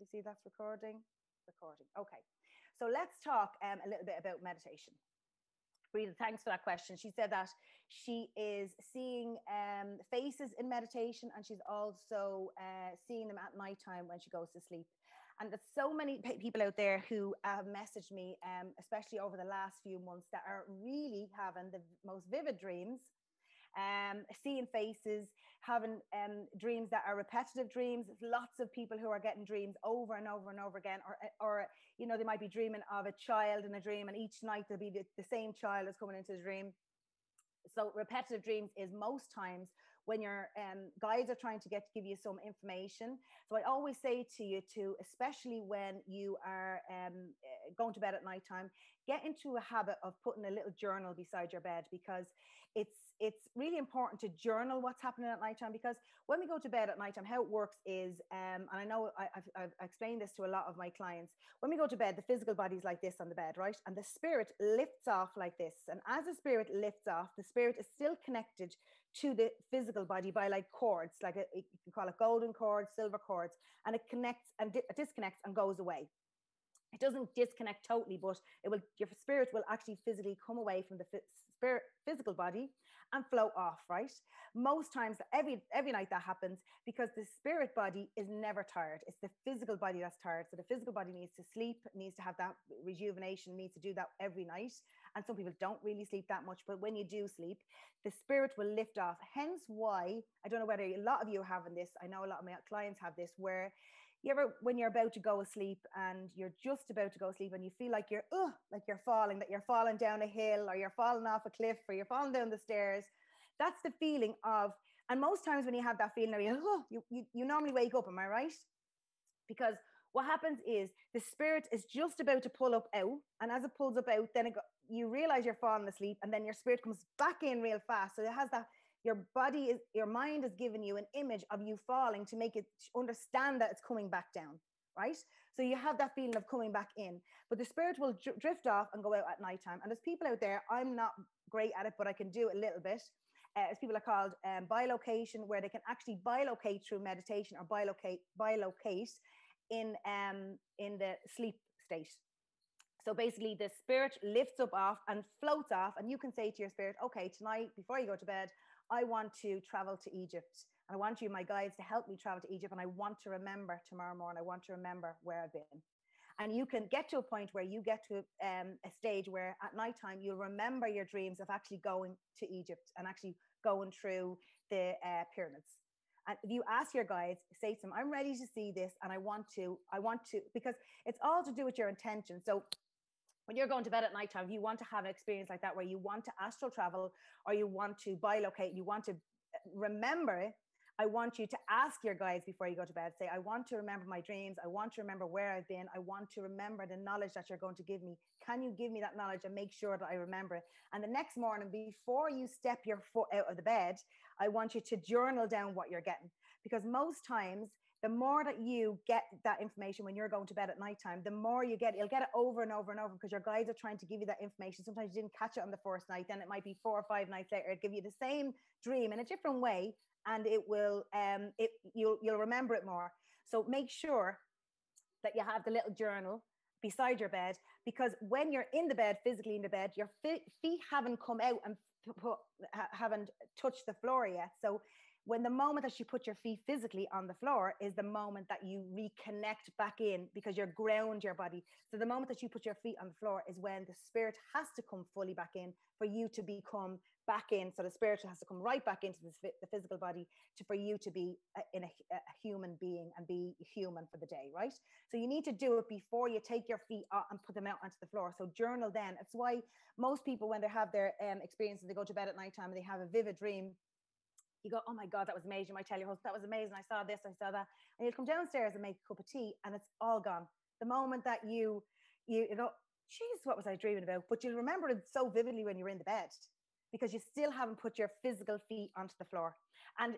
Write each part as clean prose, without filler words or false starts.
you see that's recording? Recording. Okay. So let's talk a little bit about meditation. Rita, thanks for that question. She said that she is seeing faces in meditation, and she's also seeing them at nighttime when she goes to sleep. And there's so many people out there who have messaged me, especially over the last few months, that are really having the most vivid dreams, seeing faces, having dreams that are repetitive dreams. There's lots of people who are getting dreams over and over and over again, or you know, they might be dreaming of a child in a dream, and each night there'll be the same child is coming into the dream. So repetitive dreams is most times when your guides are trying to give you some information. So I always say to you to, especially when you are going to bed at nighttime, get into a habit of putting a little journal beside your bed, because it's really important to journal what's happening at nighttime. Because when we go to bed at nighttime, how it works is, and I know I've explained this to a lot of my clients, when we go to bed, the physical body is like this on the bed, right? And the spirit lifts off like this. And as the spirit lifts off, the spirit is still connected to the physical body by like cords, like you can call it golden cords, silver cords, and it connects and disconnects and goes away. It doesn't disconnect totally, but your spirit will actually physically come away from the physical body and float off, right? Most times, every night that happens, because the spirit body is never tired. It's the physical body that's tired. So the physical body needs to sleep, needs to have that rejuvenation, needs to do that every night. And some people don't really sleep that much, but when you do sleep, the spirit will lift off. Hence why, I don't know whether a lot of you are having this, I know a lot of my clients have this, where you ever, when you're about to go asleep and you're just about to go asleep and you feel like you're falling, that you're falling down a hill, or you're falling off a cliff, or you're falling down the stairs. That's the feeling of, and most times when you have that feeling, you normally wake up, am I right? Because what happens is the spirit is just about to pull up out, and as it pulls up out, then you realize you're falling asleep, and then your spirit comes back in real fast. So it has that, your mind is giving you an image of you falling to make it understand that it's coming back down, right? So you have that feeling of coming back in, but the spirit will drift off and go out at nighttime. And there's people out there, I'm not great at it, but I can do it a little bit. As people are called bilocation, where they can actually bilocate through meditation, or bilocate in the sleep state. So basically the spirit lifts up off and floats off, and you can say to your spirit, okay, tonight before you go to bed, I want to travel to Egypt, and I want you, my guides, to help me travel to Egypt, and I want to remember tomorrow morning, I want to remember where I've been. And you can get to a point where you get to a stage where at nighttime you'll remember your dreams of actually going to Egypt and actually going through the pyramids. And if you ask your guides, say to them, I'm ready to see this, and I want to, because it's all to do with your intention. So when you're going to bed at nighttime, you want to have an experience like that, where you want to astral travel, or you want to bilocate, you want to remember, I want you to ask your guides before you go to bed, say, I want to remember my dreams. I want to remember where I've been. I want to remember the knowledge that you're going to give me. Can you give me that knowledge and make sure that I remember it? And the next morning, before you step your foot out of the bed, I want you to journal down what you're getting. Because most times, the more that you get that information when you're going to bed at nighttime, the more you'll get it over and over and over, because your guides are trying to give you that information. Sometimes you didn't catch it on the first night, then it might be 4 or 5 nights later, it'll give you the same dream in a different way, and it will you'll remember it more. So make sure that you have the little journal beside your bed, because when you're in the bed, physically in the bed, your feet haven't come out and haven't touched the floor yet. So when the moment that you put your feet physically on the floor is the moment that you reconnect back in, because you're ground your body. So the moment that you put your feet on the floor is when the spirit has to come fully back in for you to become back in. So the spirit has to come right back into the physical body for you to be a human being and be human for the day, right? So you need to do it before you take your feet out and put them out onto the floor. So journal then. It's why most people, when they have their experiences, they go to bed at nighttime and they have a vivid dream, you go, oh my God, that was amazing. You might tell your husband, that was amazing. I saw this, I saw that. And you'll come downstairs and make a cup of tea, and it's all gone. The moment that you go, geez, what was I dreaming about? But you'll remember it so vividly when you're in the bed, because you still haven't put your physical feet onto the floor. And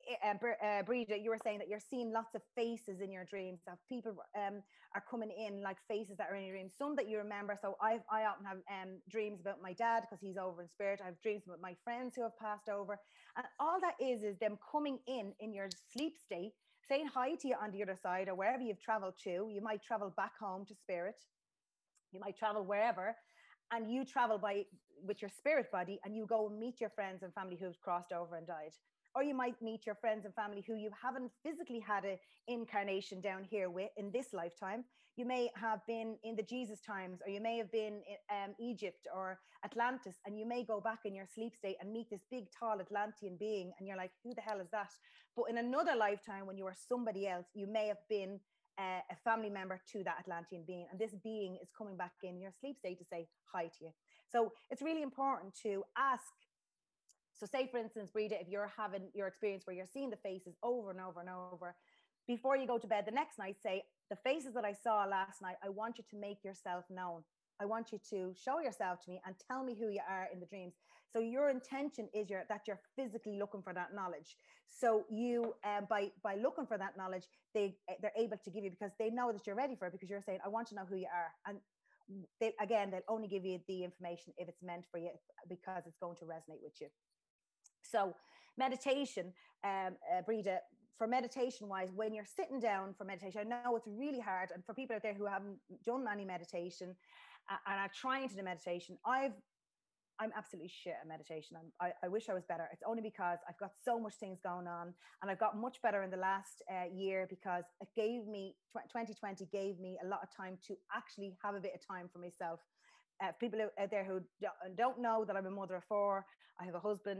Breda, you were saying that you're seeing lots of faces in your dreams, that people are coming in like faces that are in your dreams, some that you remember. So I often have dreams about my dad, because he's over in spirit. I have dreams about my friends who have passed over. And all that is them coming in your sleep state, saying hi to you on the other side, or wherever you've traveled to. You might travel back home to spirit. You might travel wherever, and you travel with your spirit body, and you go and meet your friends and family who've crossed over and died. Or you might meet your friends and family who you haven't physically had an incarnation down here with in this lifetime. You may have been in the Jesus times, or you may have been in Egypt or Atlantis, and you may go back in your sleep state and meet this big, tall Atlantean being, and you're like, who the hell is that? But in another lifetime, when you were somebody else, you may have been a family member to that Atlantean being, and this being is coming back in your sleep state to say hi to you. So it's really important to ask. So say, for instance, Breda, if you're having your experience where you're seeing the faces over and over and over, before you go to bed the next night, say, the faces that I saw last night, I want you to make yourself known. I want you to show yourself to me and tell me who you are in the dreams. So your intention is that you're physically looking for that knowledge. So you, by looking for that knowledge, they're able to give you, because they know that you're ready for it, because you're saying, I want to know who you are. And they'll only give you the information if it's meant for you, because it's going to resonate with you. So meditation, Breda, for meditation wise, when you're sitting down for meditation, I know it's really hard. And for people out there who haven't done any meditation and are trying to do meditation, I'm absolutely shit at meditation. I wish I was better. It's only because I've got so much things going on, and I've got much better in the last year, because it gave me, 2020 gave me a lot of time to actually have a bit of time for myself. People out there who don't know that I'm a mother of 4, I have a husband.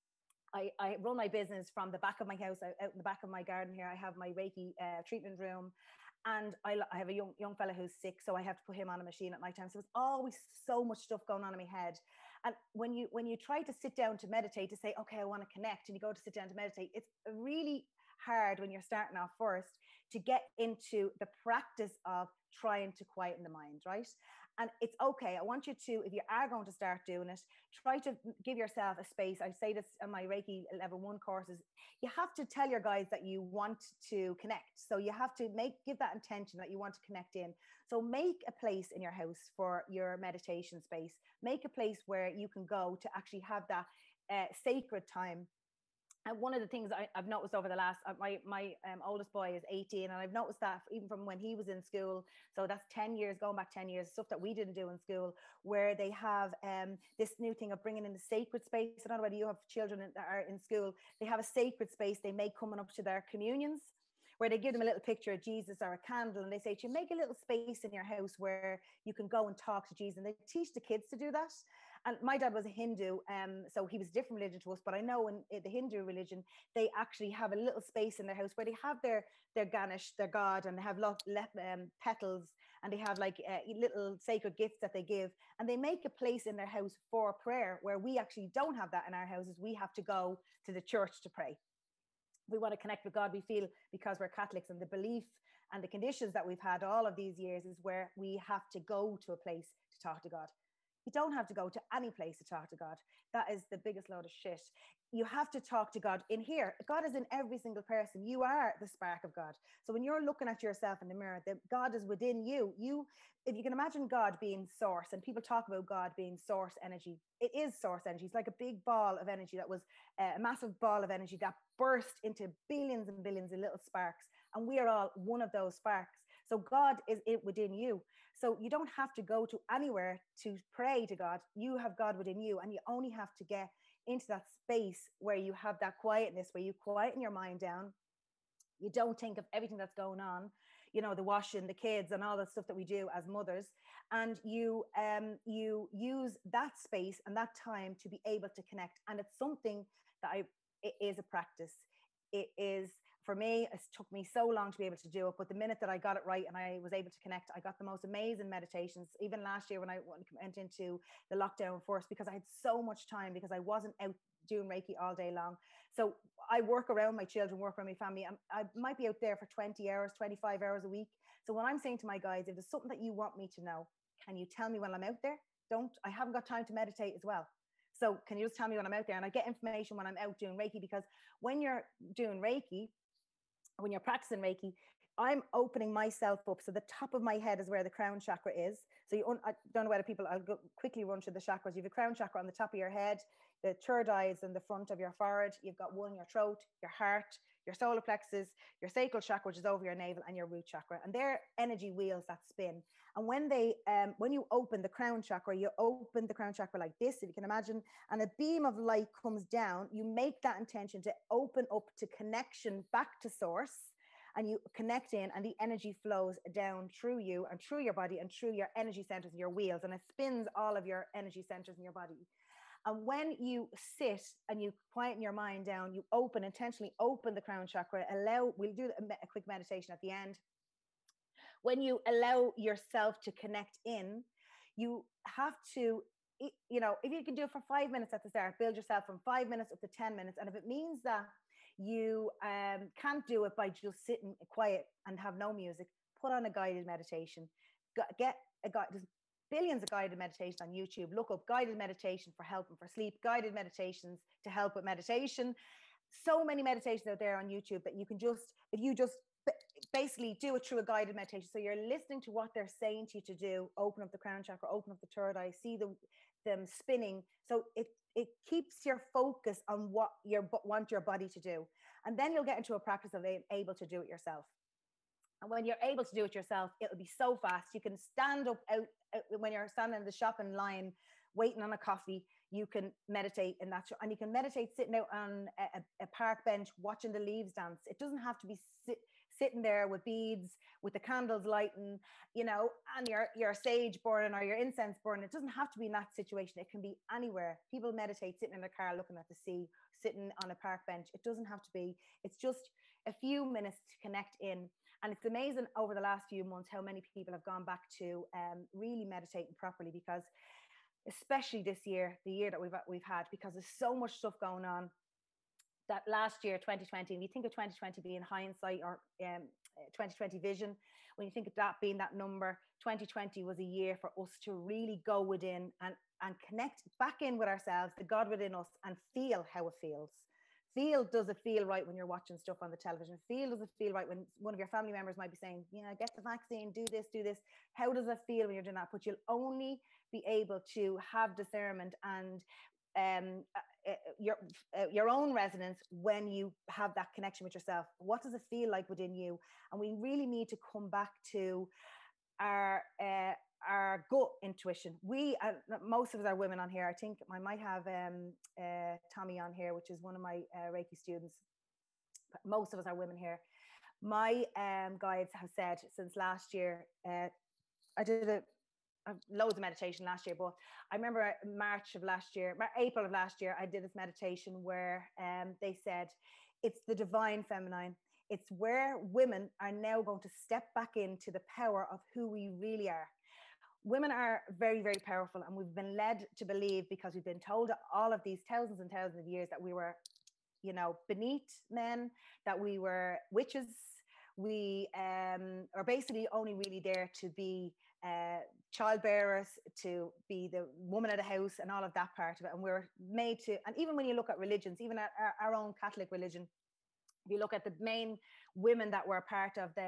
I run my business from the back of my house, out in the back of my garden here. I have my Reiki treatment room, and I have a young fella who's sick, so I have to put him on a machine at night time. So it's always so much stuff going on in my head. And when you try to sit down to meditate, to say, okay, I want to connect, and you go to sit down to meditate, it's really hard when you're starting off first to get into the practice of trying to quieten the mind, right? And it's okay. I want you to, if you are going to start doing it, try to give yourself a space. I say this in my Reiki level 1 courses. You have to tell your guides that you want to connect. So you have to give that intention that you want to connect in. So make a place in your house for your meditation space. Make a place where you can go to actually have that sacred time. And one of the things I've noticed over the last, my oldest boy is 18, and I've noticed that even from when he was in school, so that's 10 years, going back 10 years, stuff that we didn't do in school, where they have this new thing of bringing in the sacred space. I don't know whether you have children that are in school. They have a sacred space they make coming up to their communions, where they give them a little picture of Jesus or a candle, and they say, to make a little space in your house where you can go and talk to Jesus. And they teach the kids to do that. And my dad was a Hindu, so he was a different religion to us. But I know in the Hindu religion, they actually have a little space in their house where they have their Ganesh, their god, and they have petals, and they have like little sacred gifts that they give. And they make a place in their house for prayer, where we actually don't have that in our houses. We have to go to the church to pray. We want to connect with God. We feel, because we're Catholics, and the belief and the conditions that we've had all of these years is where we have to go to a place to talk to God. You don't have to go to any place to talk to God. That is the biggest load of shit. You have to talk to God in here. God is in every single person. You are the spark of God. So when you're looking at yourself in the mirror, God is within you. If you can imagine God being source, and people talk about God being source energy, it is source energy. It's like a big ball of energy that was a massive ball of energy that burst into billions and billions of little sparks. And we are all one of those sparks. So God is within you. So you don't have to go to anywhere to pray to God. You have God within you, and you only have to get into that space where you have that quietness, where you quieten your mind down. You don't think of everything that's going on, the washing, the kids, and all the stuff that we do as mothers. And you use that space and that time to be able to connect. And it's something that it is a practice. It is, for me, it took me so long to be able to do it. But the minute that I got it right and I was able to connect, I got the most amazing meditations. Even last year when I went into the lockdown first, because I had so much time, because I wasn't out doing Reiki all day long. So I work around my children, work around my family. I might be out there for 20 hours, 25 hours a week. So when I'm saying to my guys, if there's something that you want me to know, can you tell me when I'm out there? I haven't got time to meditate as well. So can you just tell me when I'm out there? And I get information when I'm out doing Reiki, because when you're doing Reiki, when you're practicing Reiki, I'm opening myself up. So the top of my head is where the crown chakra is. So I don't know whether I'll go quickly run through the chakras. You have a crown chakra on the top of your head. The third eye is in the front of your forehead. You've got one in your throat, your heart, your solar plexus, your sacral chakra, which is over your navel, and your root chakra. And they're energy wheels that spin. And when you open the crown chakra, you open the crown chakra like this, if you can imagine, and a beam of light comes down. You make that intention to open up to connection back to source, and you connect in, and the energy flows down through you and through your body and through your energy centers and your wheels, and it spins all of your energy centers in your body. And when you sit and you quieten your mind down, you intentionally open the crown chakra, we'll do a quick meditation at the end. When you allow yourself to connect in, you have to, if you can do it for 5 minutes at the start, build yourself from 5 minutes up to 10 minutes. And if it means that you can't do it by just sitting quiet and have no music, put on a guided meditation. Get a guide. There's billions of guided meditations on YouTube. Look up guided meditation for help and for sleep, guided meditations to help with meditation. So many meditations out there on YouTube that you can if you just basically do it through a guided meditation. So you're listening to what they're saying to you to do. Open up the crown chakra, open up the third eye, see them spinning. So it keeps your focus on what you want your body to do. And then you'll get into a practice of able to do it yourself. And when you're able to do it yourself, it'll be so fast. You can stand up out when you're standing in the shopping line, waiting on a coffee. You can meditate in that, and you can meditate sitting out on a park bench, watching the leaves dance. It doesn't have to be sitting there with beads, with the candles lighting, and your sage burning or your incense burning. It doesn't have to be in that situation. It can be anywhere. People meditate sitting in their car, looking at the sea, sitting on a park bench. It doesn't have to be. It's just a few minutes to connect in. And it's amazing over the last few months how many people have gone back to really meditating properly, because especially this year, the year that we've had, because there's so much stuff going on. That last year, 2020, and you think of 2020 being hindsight or 2020 vision, when you think of that being that number, 2020 was a year for us to really go within and connect back in with ourselves, the God within us, and feel how it feels. Does it feel right when you're watching stuff on the television? Does it feel right when one of your family members might be saying, get the vaccine, do this. How does it feel when you're doing that? But you'll only be able to have discernment and your own resonance when you have that connection with yourself. What does it feel like within you? And we really need to come back to our gut intuition. Most of us are women on here. I think I might have Tommy on here, which is one of my Reiki students. But most of us are women here. My guides have said since last year, I did loads of meditation last year, but I remember April of last year, I did this meditation where they said it's the divine feminine. It's where women are now going to step back into the power of who we really are. Women are very, very powerful, and we've been led to believe, because we've been told all of these thousands and thousands of years, that we were, beneath men, that we were witches. We are basically only really there to be childbearers, to be the woman of the house and all of that part of it. And we're made to, and even when you look at religions, even at our own Catholic religion, if you look at the main women that were part of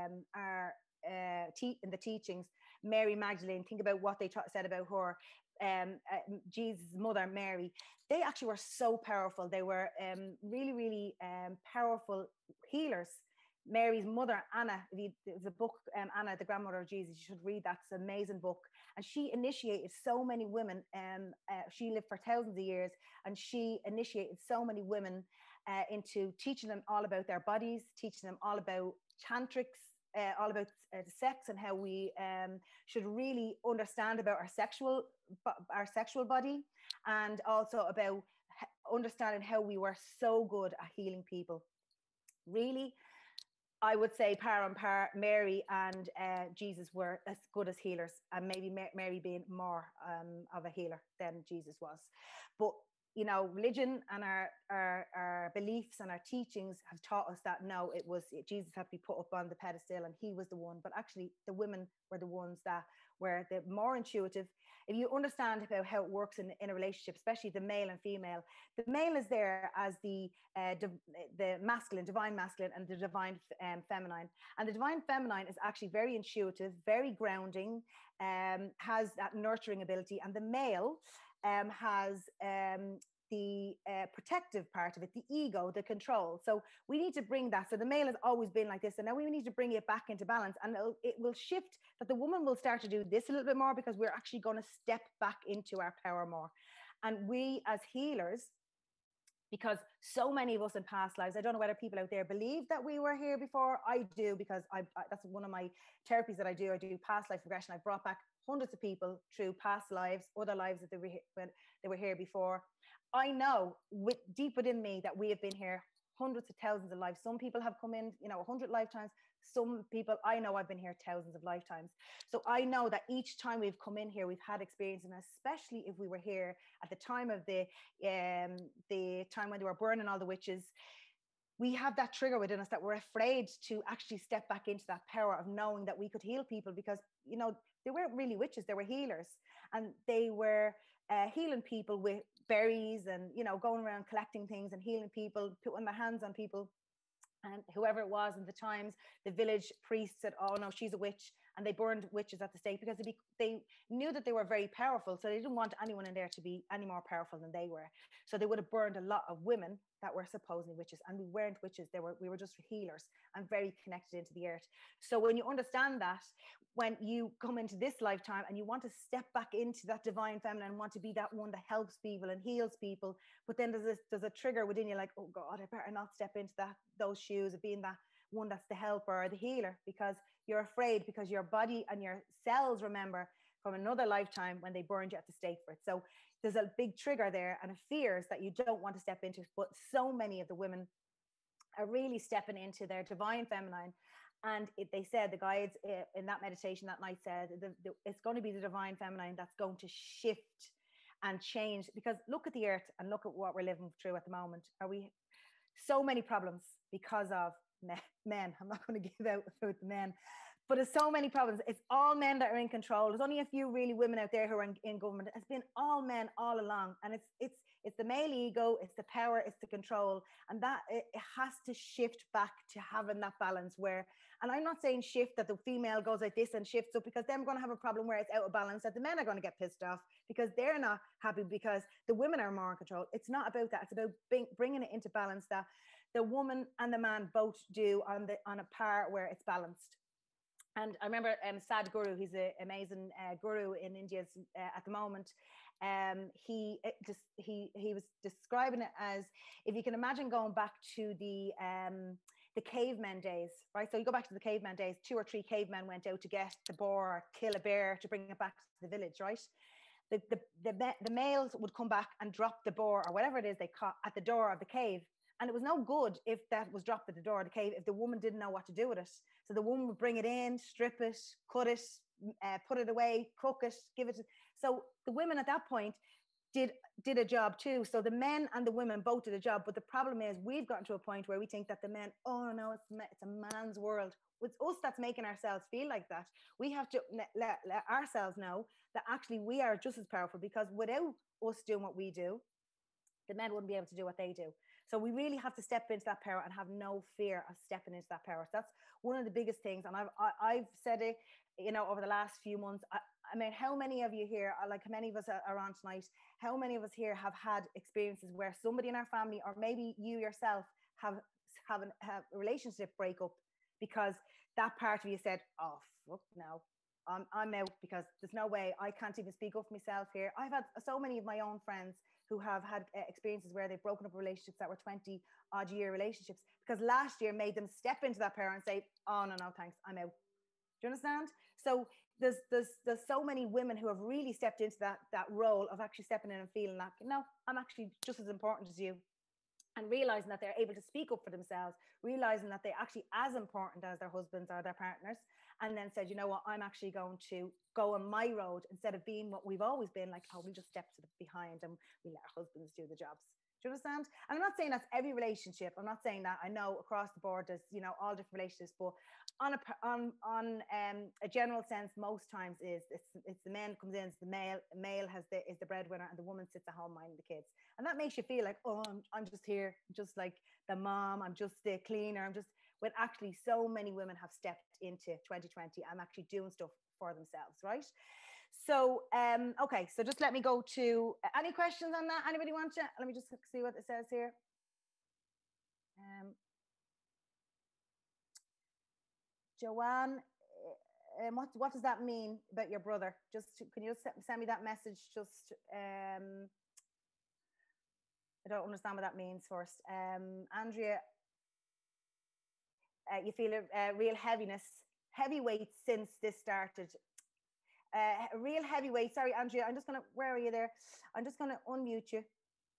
in the teachings, Mary Magdalene, think about what they said about her, Jesus' mother, Mary. They actually were so powerful. They were really, really powerful healers. Mary's mother, Anna, there's a book, Anna, the grandmother of Jesus. You should read that. It's an amazing book. And she initiated so many women. She lived for thousands of years, and she initiated so many women into teaching them all about their bodies, teaching them all about tantrics, all about sex, and how we should really understand about our sexual body, and also about understanding how we were so good at healing people. Really, I would say par and par, Mary and Jesus were as good as healers, and maybe Mary being more of a healer than Jesus was. But religion and our beliefs and our teachings have taught us that no, Jesus had to be put up on the pedestal, and he was the one. But actually, the women were the ones that were the more intuitive. If you understand about how it works in a relationship, especially the male and female, the male is there as the masculine, divine masculine, and the divine feminine. And the divine feminine is actually very intuitive, very grounding, has that nurturing ability, and the male has protective part of it, the ego, the control. So we need to bring that. So the male has always been like this, and now we need to bring it back into balance, and it will shift, that the woman will start to do this a little bit more, because we're actually going to step back into our power more. And we as healers, because so many of us in past lives, I don't know whether people out there believe that we were here before. I do, because that's one of my therapies that I do past life regression. I've brought back hundreds of people through past lives, other lives that when they were here before. I know deep within me that we have been here hundreds of thousands of lives. Some people have come in, 100 lifetimes. Some people, I know I've been here thousands of lifetimes. So I know that each time we've come in here, we've had experience, and especially if we were here at the time of the time when they were burning all the witches, we have that trigger within us that we're afraid to actually step back into that power of knowing that we could heal people, because, they weren't really witches, they were healers, and they were healing people with berries and, going around collecting things and healing people, putting their hands on people. And whoever it was in the times, the village priest said, oh no, she's a witch. And they burned witches at the stake, because they knew that they were very powerful. So they didn't want anyone in there to be any more powerful than they were. So they would have burned a lot of women that were supposedly witches. And we weren't witches. We were just healers and very connected into the earth. So when you understand that, when you come into this lifetime and you want to step back into that divine feminine and want to be that one that helps people and heals people, but then there's a trigger within you like, oh God, I better not step into those shoes of being that one that's the helper or the healer, because you're afraid, because your body and your cells remember from another lifetime when they burned you at the stake for it. So there's a big trigger there and a fears that you don't want to step into. But so many of the women are really stepping into their divine feminine. And they said, the guides in that meditation that night said, it's going to be the divine feminine that's going to shift and change. Because look at the earth and look at what we're living through at the moment. So many problems because of men. I'm not going to give out about the men, but there's so many problems. It's all men that are in control. There's only a few really women out there who are in government. It's been all men all along, and it's the male ego, it's the power, it's the control, and that it has to shift back to having that balance where. And I'm not saying shift that the female goes like this and shifts up, because then we're going to have a problem where it's out of balance, that the men are going to get pissed off because they're not happy because the women are more in control. It's not about that. It's about bringing it into balance, that the woman and the man both do on a par where it's balanced. And I remember Sadhguru, he's an amazing guru in India at the moment. He was describing it as, if you can imagine going back to the cavemen days, right? So you go back to the caveman days, 2 or 3 cavemen went out to get the boar or kill a bear to bring it back to the village, right? The males would come back and drop the boar or whatever it is they caught at the door of the cave. And it was no good if that was dropped at the door of the cave, if the woman didn't know what to do with it. So the woman would bring it in, strip it, cut it, put it away, cook it, give it. So the women at that point did a job too. So the men and the women both did a job. But the problem is we've gotten to a point where we think that the men, oh no, it's a man's world. It's us that's making ourselves feel like that. We have to let ourselves know that actually we are just as powerful, because without us doing what we do, the men wouldn't be able to do what they do. So we really have to step into that power and have no fear of stepping into that power. So that's one of the biggest things. And I've said it, over the last few months. I mean, how many of you here, like how many of us are on tonight, how many of us here have had experiences where somebody in our family, or maybe you yourself, have a relationship breakup because that part of you said, oh, fuck no, I'm out, because there's no way, I can't even speak up for myself here. I've had so many of my own friends who have had experiences where they've broken up relationships that were 20 odd year relationships, because last year made them step into that power and say, oh no, thanks, I'm out. Do you understand? So there's so many women who have really stepped into that role of actually stepping in and feeling like, no, I'm actually just as important as you. And realizing that they're able to speak up for themselves, realizing that they're actually as important as their husbands or their partners, and then said, you know what, I'm actually going to go on my road, instead of being what we've always been, like, oh, we'll just step to the behind and we let our husbands do the jobs. Do you understand? And I'm not saying that's every relationship. I'm not saying that. I know across the board there's, all different relationships, but on a general sense, most times it's the man comes in, it's the male is the breadwinner, and the woman sits at home minding the kids. And that makes you feel like, oh, I'm just here, just like the mom, I'm just the cleaner, when actually so many women have stepped into 2020 and actually doing stuff for themselves, right? So, okay, so just let me go to any questions on that. Anybody want to? Let me just see what it says here. Joanne, what does that mean about your brother? Just can you just send me that message? Just I don't understand what that means first. Andrea, you feel a real heavyweight since this started. A real heavyweight. Sorry, Andrea. I'm just gonna. Where are you there? I'm just gonna unmute you.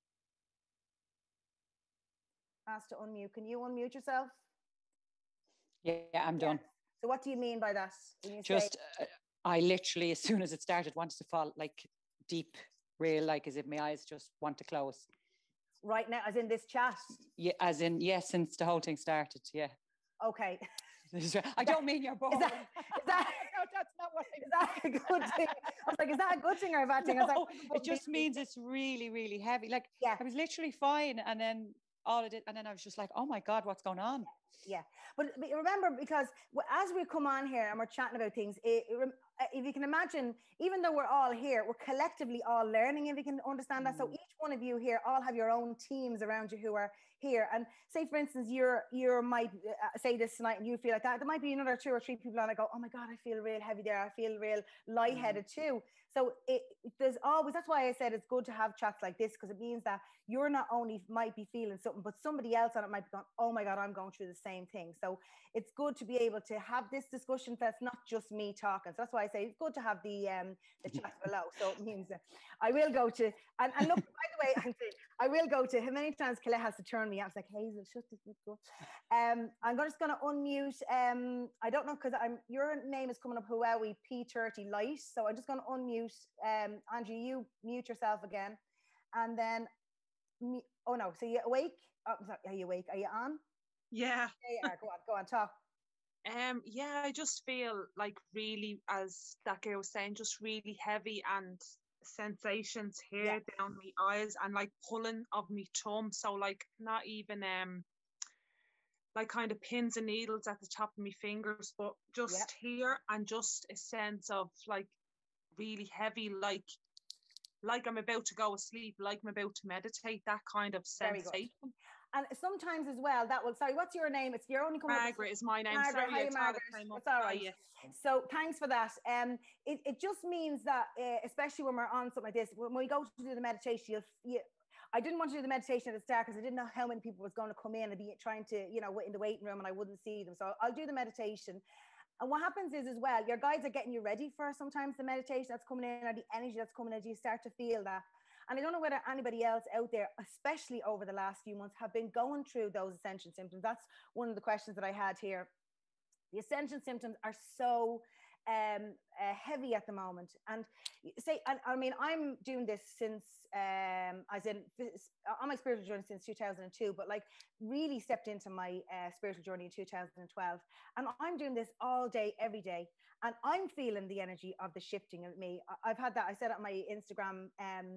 Ask to unmute. Can you unmute yourself? Yeah, I'm done. So what do you mean by that? When you just I literally, as soon as it started, wanted to fall like deep, real, like as if my eyes just want to close. Right now, as in this chat? Yeah, as in, yes, since the whole thing started, yeah. Okay. I don't mean you're boring. No, that's not what I... Is that a good thing? I was like, is that a good thing or a bad thing? No, I was like, it just means it's really, really heavy. Like, I was literally fine, and then all of it, and then I was just like, oh my God, what's going on? Yeah. But remember, because as we come on here and we're chatting about things, if you can imagine, even though we're all here, we're collectively all learning, if you can understand that. So each one of you here all have your own teams around you who are here. And say, for instance, you might say this tonight and you feel like that. There might be another 2 or 3 people and I go, oh my God, I feel real heavy there. I feel real lightheaded too. So there's always, that's why I said it's good to have chats like this, because it means that you're not only might be feeling something, but somebody else on it might be going, oh my God, I'm going through the same thing. So it's good to be able to have this discussion that's not just me talking. So that's why I say it's good to have the chats below. So it means I will go to, and look, by the way, I'm saying, I will go to, how many times Colette has to turn me out? It's like, Hazel, shut this up. I'm just going to unmute, I don't know, because your name is coming up, Huawei P30 Light. So I'm just going to unmute, Andrew, you mute yourself again. And then, oh no, so you awake? Oh, sorry, are you awake? Are you on? Yeah. Yeah, go on, talk. Yeah, I just feel like really, as that girl was saying, just really heavy and sensations here down my eyes and like pulling of me tongue. So like not even like kind of pins and needles at the top of my fingers, but just here, and just a sense of like really heavy, like I'm about to go asleep, like I'm about to meditate, that kind of sensation. And sometimes as well, that will, sorry, what's your name? It's your only Margaret is my name. Margaret, sorry, hi, Margaret. It's all right. So thanks for that. It just means that, especially when we're on something like this, when we go to do the meditation, I didn't want to do the meditation at the start because I didn't know how many people was going to come in and be trying to, in the waiting room, and I wouldn't see them. So I'll do the meditation. And what happens is as well, your guides are getting you ready for sometimes the meditation that's coming in, or the energy that's coming in, you start to feel that. And I don't know whether anybody else out there, especially over the last few months, have been going through those ascension symptoms. That's one of the questions that I had here. The ascension symptoms are so heavy at the moment. And I mean, I'm doing this since, as in, on my spiritual journey since 2002, but like really stepped into my spiritual journey in 2012. And I'm doing this all day, every day. And I'm feeling the energy of the shifting of me. I've had that, I said it on my Instagram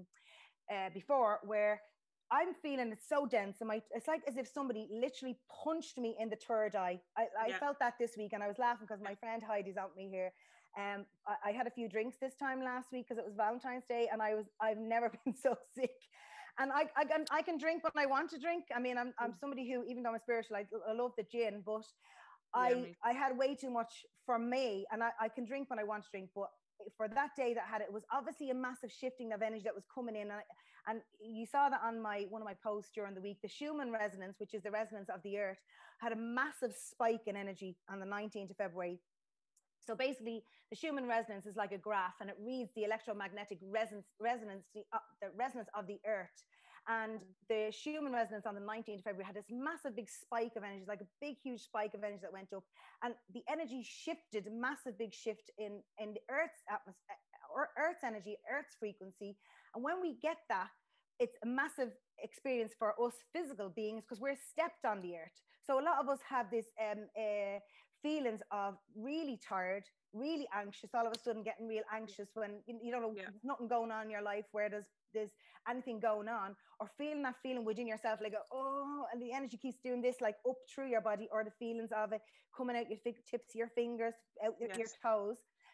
before, where I'm feeling it's so dense. And it's like as if somebody literally punched me in the third eye. I felt that this week, and I was laughing because my friend Heidi's out me here. I had a few drinks this time last week because it was Valentine's Day, and I've never been so sick. And I can drink when I want to drink. I mean, I'm somebody who, even though I'm spiritual, I love the gin, but I had way too much for me, and I can drink when I want to drink, but for that day that had it was obviously a massive shifting of energy that was coming in, and you saw that on one of my posts during the week. The Schumann resonance, which is the resonance of the earth, had a massive spike in energy on the 19th of February. So basically, the Schumann resonance is like a graph, and it reads the electromagnetic resonance, the resonance of the earth. And the Schumann resonance on the 19th of February had this massive big spike of energy, like a big, huge spike of energy that went up. And the energy shifted, massive big shift in the Earth's atmosphere, or Earth's energy, Earth's frequency. And when we get that, it's a massive experience for us physical beings, because we're stepped on the earth. So a lot of us have this feelings of really tired, really anxious, all of a sudden getting real anxious when you don't know, there's nothing going on in your life, where there's anything going on, or feeling that feeling within yourself, like, oh, and the energy keeps doing this, like up through your body, or the feelings of it coming out your tips of your fingers, out your toes.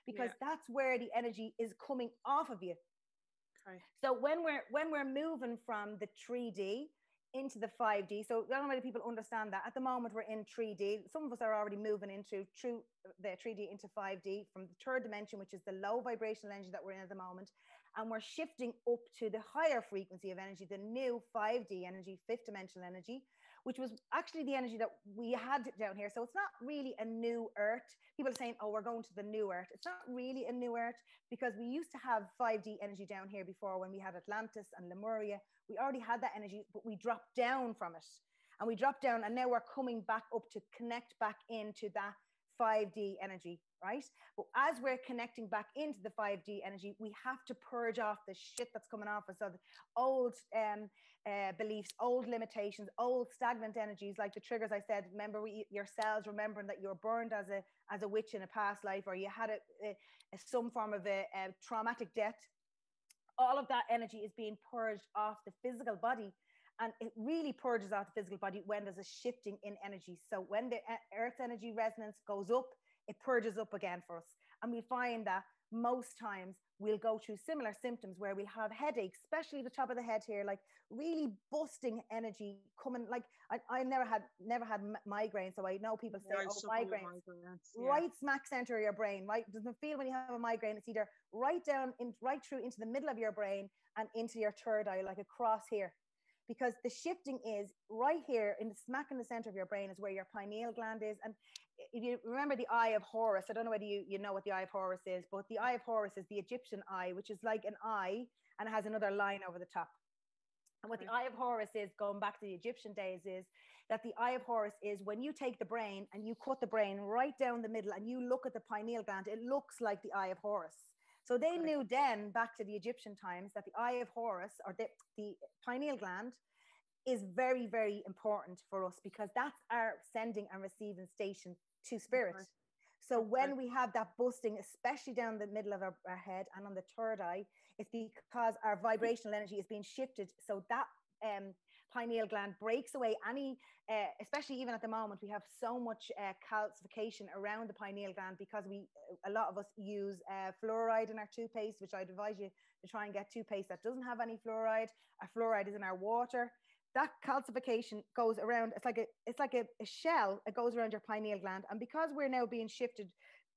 because that's where the energy is coming off of you. Okay. So when we're moving from the 3D into the 5D, so I don't know whether people understand that. At the moment, we're in 3D. Some of us are already moving through the 3D into 5D from the third dimension, which is the low vibrational energy that we're in at the moment. And we're shifting up to the higher frequency of energy, the new 5D energy, fifth dimensional energy, which was actually the energy that we had down here. So it's not really a new Earth. People are saying, oh, we're going to the new Earth. It's not really a new Earth, because we used to have 5D energy down here before, when we had Atlantis and Lemuria. We already had that energy, but we dropped down from it. And we dropped down, and now we're coming back up to connect back into that 5D energy, right? But as we're connecting back into the 5D energy, we have to purge off the shit that's coming off us. So the old beliefs, old limitations, old stagnant energies, like the triggers I said. Remember, yourselves remembering that you were burned as a witch in a past life, or you had some form of a traumatic death. All of that energy is being purged off the physical body. And it really purges out the physical body when there's a shifting in energy. So when the Earth's energy resonance goes up, it purges up again for us. And we find that most times we'll go through similar symptoms where we'll have headaches, especially the top of the head here, like really busting energy coming. Like I never had migraine, so I know people say, oh, migraines, right smack center of your brain, right? Doesn't feel when you have a migraine. It's either right through into the middle of your brain and into your third eye, like across here. Because the shifting is right here in the smack in the center of your brain is where your pineal gland is. And if you remember the Eye of Horus, I don't know whether you know what the Eye of Horus is, but the Eye of Horus is the Egyptian eye, which is like an eye and it has another line over the top. And what the Eye of Horus is, going back to the Egyptian days, is that the Eye of Horus is when you take the brain and you cut the brain right down the middle and you look at the pineal gland, it looks like the Eye of Horus. So they knew then, back to the Egyptian times, that the Eye of Horus, or the pineal gland, is very, very important for us, because that's our sending and receiving station to spirit. So when we have that busting, especially down the middle of our head and on the third eye, it's because our vibrational energy is being shifted. So that pineal gland breaks away any, especially even at the moment, we have so much calcification around the pineal gland, because a lot of us use fluoride in our toothpaste, which I'd advise you to try and get toothpaste that doesn't have any fluoride. Our fluoride is in our water. That calcification goes around, it's like a shell, it goes around your pineal gland. And because we're now being shifted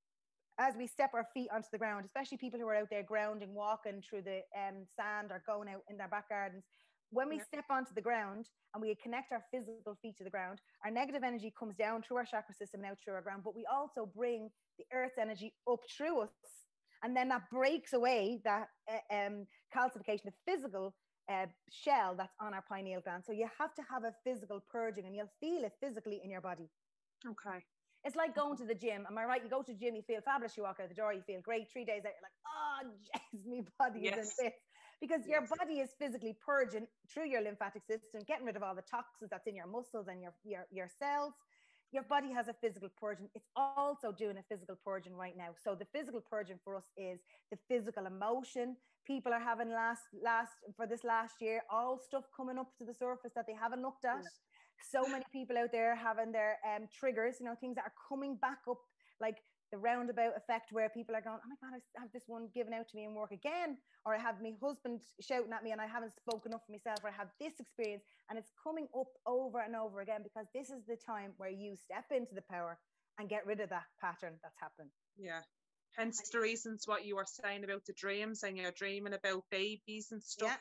as we step our feet onto the ground, especially people who are out there grounding, walking through the sand or going out in their back gardens, when we step onto the ground and we connect our physical feet to the ground, our negative energy comes down through our chakra system and out through our ground, but we also bring the Earth's energy up through us. And then that breaks away that calcification, the physical shell that's on our pineal gland. So you have to have a physical purging, and you'll feel it physically in your body. Okay. It's like going to the gym. Am I right? You go to the gym, you feel fabulous. You walk out the door, you feel great. 3 days out, you're like, oh, jeez, my body is in bits. Because your body is physically purging through your lymphatic system, getting rid of all the toxins that's in your muscles and your cells. Your body has a physical purging. It's also doing a physical purging right now. So the physical purging for us is the physical emotion. People are having for this last year, all stuff coming up to the surface that they haven't looked at. So many people out there having their triggers, things that are coming back up, like the roundabout effect, where people are going, oh my God, I have this one given out to me in work again, or I have my husband shouting at me and I haven't spoken up for myself, or I have this experience, and it's coming up over and over again, because this is the time where you step into the power and get rid of that pattern that's happened. Yeah. Hence the reasons what you were saying about the dreams, and you're dreaming about babies and stuff.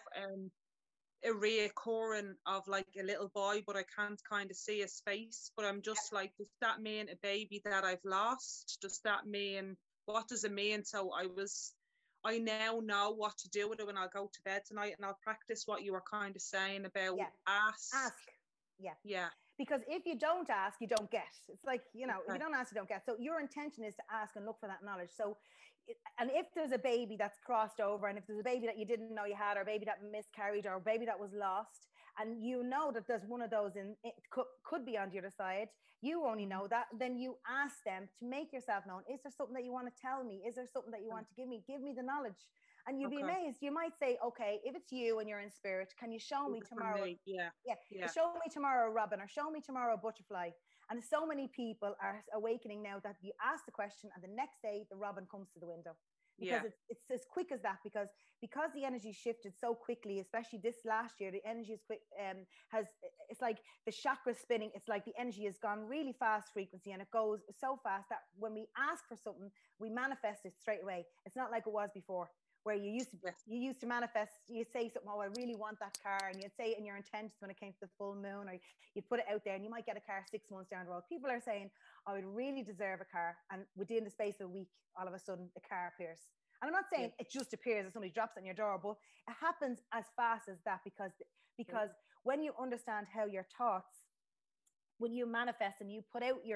A reoccurring of like a little boy, but I can't kind of see his face. But I'm just like, does that mean a baby that I've lost? Does that mean, what does it mean? So I now know what to do with it when I'll go to bed tonight, and I'll practice what you were kind of saying about ask. Yeah. Because if you don't ask, you don't get. It's like, if you don't ask, you don't get. So your intention is to ask and look for that knowledge. So, and if there's a baby that's crossed over, and if there's a baby that you didn't know you had, or a baby that miscarried, or a baby that was lost, and you know that there's one of those it could be on the other side, you only know that, then you ask them to make yourself known. Is there something that you want to tell me? Is there something that you want to give me? Give me the knowledge. And you'd be amazed. You might say, okay, if it's you and you're in spirit, can you show me tomorrow? Show me tomorrow a robin, or show me tomorrow a butterfly. And so many people are awakening now that you ask the question and the next day the robin comes to the window. Because it's as quick as that, because the energy shifted so quickly, especially this last year. The energy is quick, it's like the chakra spinning. It's like the energy has gone really fast frequency, and it goes so fast that when we ask for something, we manifest it straight away. It's not like it was before, where you used to manifest. You say something, oh, I really want that car, and you'd say it in your intentions when it came to the full moon, or you put it out there, and you might get a car 6 months down the road. People are saying, I would really deserve a car, and within the space of a week, all of a sudden the car appears. And I'm not saying it just appears as somebody drops it on your door, but it happens as fast as that, because when you understand how your thoughts, when you manifest and you put out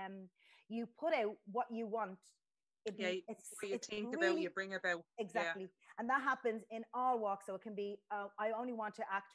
what you want, what you think about, you bring about. Exactly. And that happens in all walks. So it can be, I only want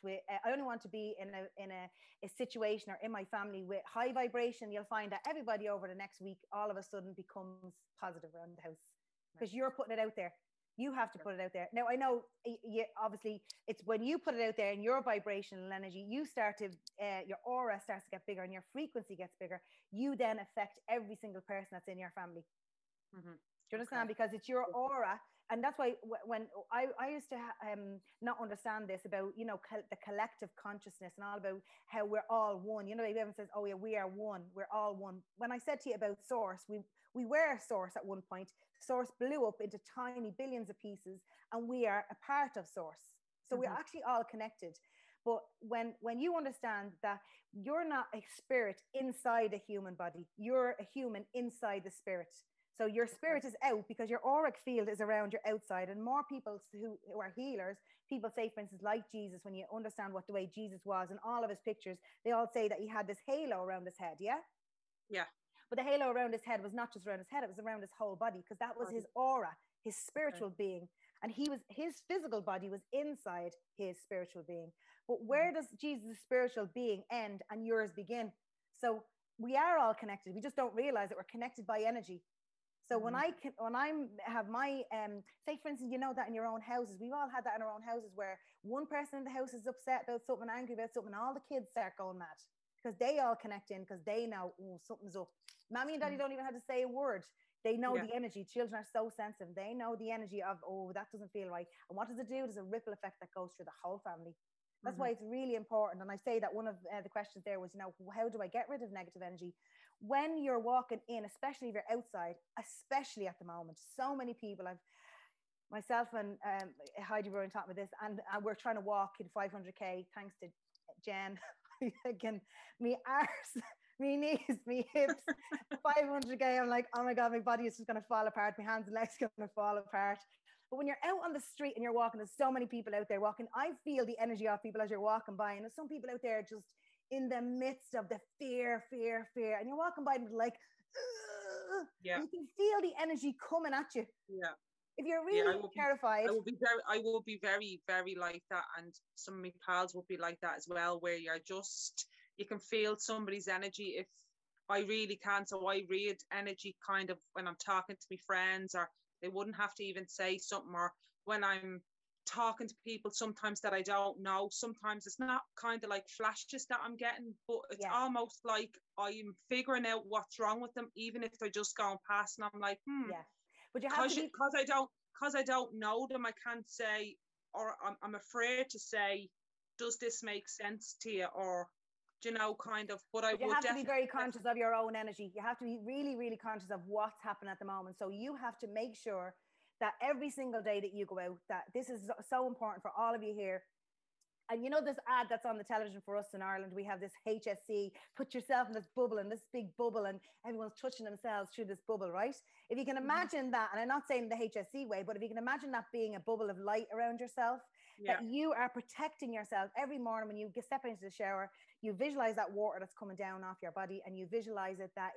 to be in a situation or in my family with high vibration. You'll find that everybody over the next week all of a sudden becomes positive around the house, because you're putting it out there. You have to put it out there. Now, I know obviously it's when you put it out there in your vibrational energy, you start to, your aura starts to get bigger and your frequency gets bigger. You then affect every single person that's in your family. Mm-hmm. Do you understand? Because it's your aura. And that's why when I used to not understand this about, the collective consciousness and all about how we're all one. Everyone says, oh yeah, we are one. We're all one. When I said to you about source, we were source at one point. Source blew up into tiny billions of pieces, and we are a part of source. So we're actually all connected. But when you understand that you're not a spirit inside a human body, you're a human inside the spirit. So your spirit is out because your auric field is around your outside. And more people who are healers, people say, for instance, like Jesus, when you understand what the way Jesus was in all of his pictures, they all say that he had this halo around his head. Yeah. Yeah. But the halo around his head was not just around his head, it was around his whole body, because that was his aura, his spiritual being. And his physical body was inside his spiritual being. But where does Jesus' spiritual being end and yours begin? So we are all connected. We just don't realize that we're connected by energy. So when I have my, say for instance, that in your own houses, we've all had that in our own houses, where one person in the house is upset about something, angry about something, and all the kids start going mad, because they all connect in, because they know, oh, something's up. Mommy and daddy don't even have to say a word. They know the energy. Children are so sensitive. They know the energy of, oh, that doesn't feel right. And what does it do? There's a ripple effect that goes through the whole family. That's why it's really important. And I say that one of the questions there was, how do I get rid of negative energy? When you're walking in, especially if you're outside, especially at the moment, so many people, myself and Heidi were taught me this, and we're trying to walk in 500k, thanks to Jen. Again, me arse, me knees, me hips, 500k. I'm like, oh my God, my body is just going to fall apart. My hands and legs are going to fall apart. But when you're out on the street and you're walking, there's so many people out there walking. I feel the energy of people as you're walking by. And there's some people out there just in the midst of the fear. And you're walking by and like, you can feel the energy coming at you. Yeah. If you're really terrified. I will be very, very like that. And some of my pals will be like that as well, where you can feel somebody's energy if I really can. So I read energy kind of when I'm talking to my friends, or they wouldn't have to even say something, or when I'm talking to people sometimes that I don't know, sometimes it's not kind of like flashes that I'm getting, but it's almost like I'm figuring out what's wrong with them, even if they're just going past, and I'm like, But you have to because I don't know them, I can't say, or I'm afraid to say, does this make sense to you, or kind of. But I would have to be very conscious of your own energy. You have to be really, really conscious of what's happening at the moment. So you have to make sure that every single day that you go out, that this is so important for all of you here. And this ad that's on the television for us in Ireland, we have this HSC, put yourself in this bubble, in this big bubble, and everyone's touching themselves through this bubble, right? If you can imagine that, and I'm not saying the HSC way, but if you can imagine that being a bubble of light around yourself, that you are protecting yourself every morning when you step into the shower, you visualize that water that's coming down off your body, and you visualize it that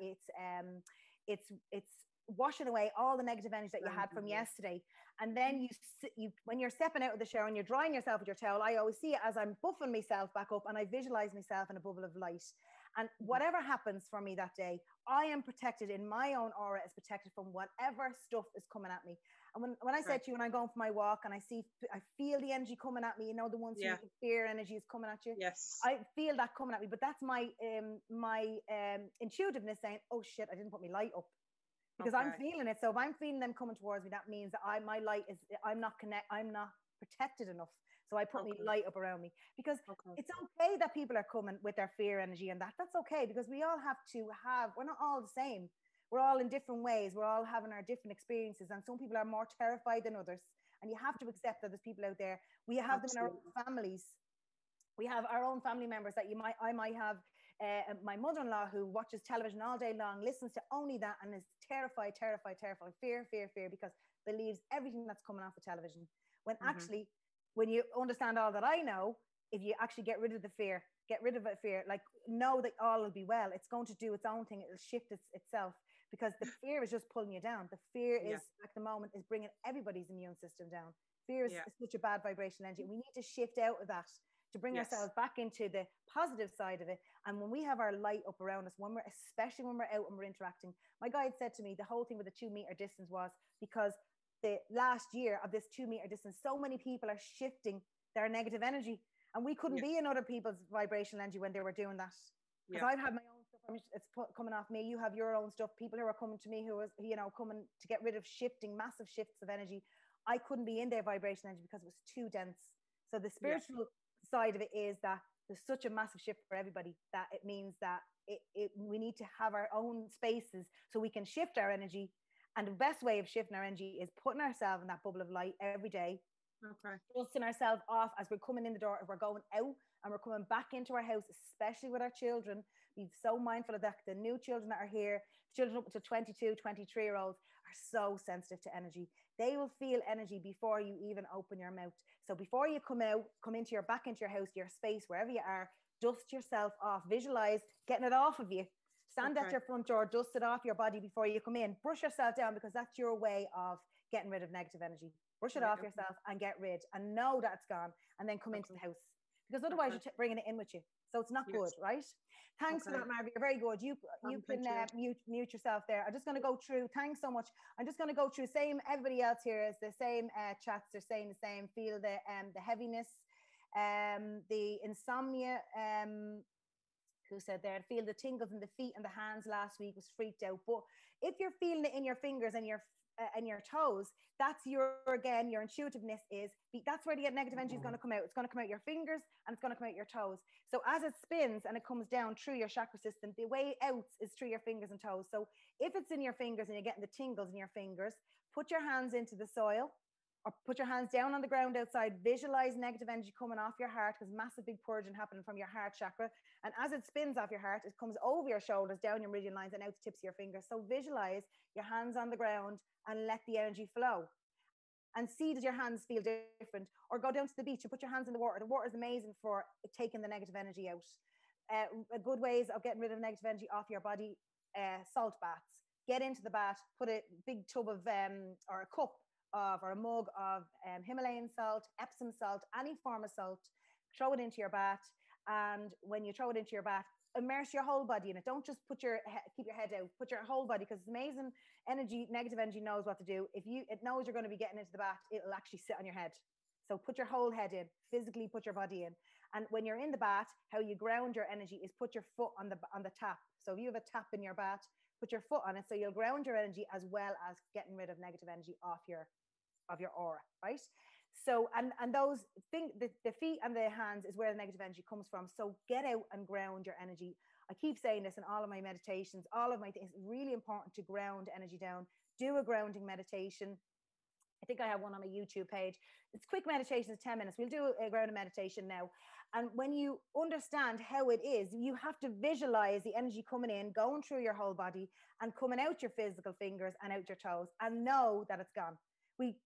it's washing away all the negative energy that you had from yesterday. And then you when you're stepping out of the shower and you're drying yourself with your towel, I always see it as I'm buffing myself back up, and I visualize myself in a bubble of light. And whatever happens for me that day, I am protected in my own aura, is protected from whatever stuff is coming at me. And when I said to you, when I'm going for my walk and I feel the energy coming at me, you know, the ones who fear energy is coming at you. Yes. I feel that coming at me, but that's my intuitiveness saying, oh shit, I didn't put my light up. Because I'm feeling it. So if I'm feeling them coming towards me, that means that I'm not protected enough. So I put my light up around me, because it's okay that people are coming with their fear energy, and that's okay, because we all have to we're not all the same. We're all in different ways. We're all having our different experiences, and some people are more terrified than others. And you have to accept that there's people out there. We have them in our own families. We have our own family members that I might have. My mother-in-law, who watches television all day long, listens to only that and is terrified, fear, because believes everything that's coming off the television. When actually, when you understand all that I know, if you actually get rid of the fear, like know that all will be well. It's going to do its own thing. It'll shift itself, because the fear is just pulling you down. The fear is, at the moment, is bringing everybody's immune system down. Fear is such a bad vibration energy. We need to shift out of that to bring ourselves back into the positive side of it. And when we have our light up around us, especially when we're out and we're interacting, my guide said to me, the whole thing with the 2 meter distance was because the last year of this 2 meter distance, so many people are shifting their negative energy, and we couldn't be in other people's vibrational energy when they were doing that. Because I've had my own stuff, it's coming off me. You have your own stuff. People who are coming to me who was, coming to get rid of massive shifts of energy. I couldn't be in their vibration energy because it was too dense. So the spiritual side of it is that there's such a massive shift for everybody, that it means that we need to have our own spaces so we can shift our energy. And the best way of shifting our energy is putting ourselves in that bubble of light every day. Dusting ourselves off as we're coming in the door. If we're going out and we're coming back into our house, especially with our children, be so mindful of that. The new children that are here, children up to 22, 23-year-olds, are so sensitive to energy. They will feel energy before you even open your mouth. So before you come back into your house, your space, wherever you are, dust yourself off. Visualize getting it off of you. Stand at your front door, dust it off your body before you come in. Brush yourself down, because that's your way of getting rid of negative energy. Brush it off yourself and get rid, and know that it's gone, and then come into the house, because otherwise you're bringing it in with you. So it's not good, right? Thanks for that, Margaret. You're very good. You can mute yourself there. I'm just going to go through. Thanks so much. I'm just going to go through. Same, everybody else here is the same chats. They're saying the same. Feel the heaviness, the insomnia. Who said there? Feel the tingles in the feet and the hands last week, was freaked out. But if you're feeling it in your fingers and your toes, that's your intuitiveness that's where the negative energy is going to come out. It's going to come out your fingers and it's going to come out your toes. So as it spins and it comes down through your chakra system, the way out is through your fingers and toes. So if it's in your fingers and you're getting the tingles in your fingers, put your hands into the soil, or put your hands down on the ground outside. Visualize negative energy coming off your heart, because massive big purging happening from your heart chakra. And as it spins off your heart, it comes over your shoulders, down your meridian lines, and out the tips of your fingers. So visualize your hands on the ground and let the energy flow. And see, does your hands feel different? Or go down to the beach and put your hands in the water. The water is amazing for taking the negative energy out. Good ways of getting rid of negative energy off your body, salt baths. Get into the bath, put a big tub of, or a cup of, or a mug of Himalayan salt, Epsom salt, any form of salt, throw it into your bath. And when you throw it into your bath, immerse your whole body in it. Don't just keep your head out, put your whole body, because it's amazing energy. Negative energy knows what to do. If it knows you're going to be getting into the bath, it'll actually sit on your head. So put your whole head in, physically put your body in. And when you're in the bath, how you ground your energy is put your foot on the tap. So if you have a tap in your bath, put your foot on it, so you'll ground your energy as well as getting rid of negative energy off your aura, right? So, and those things, the feet and the hands is where the negative energy comes from. So get out and ground your energy. I keep saying this in all of my meditations, all of my things. It's really important to ground energy down. Do a grounding meditation. I think I have one on my YouTube page. It's quick meditations, 10 minutes. We'll do a grounding meditation now. And when you understand how it is, you have to visualize the energy coming in, going through your whole body and coming out your physical fingers and out your toes, and know that it's gone. We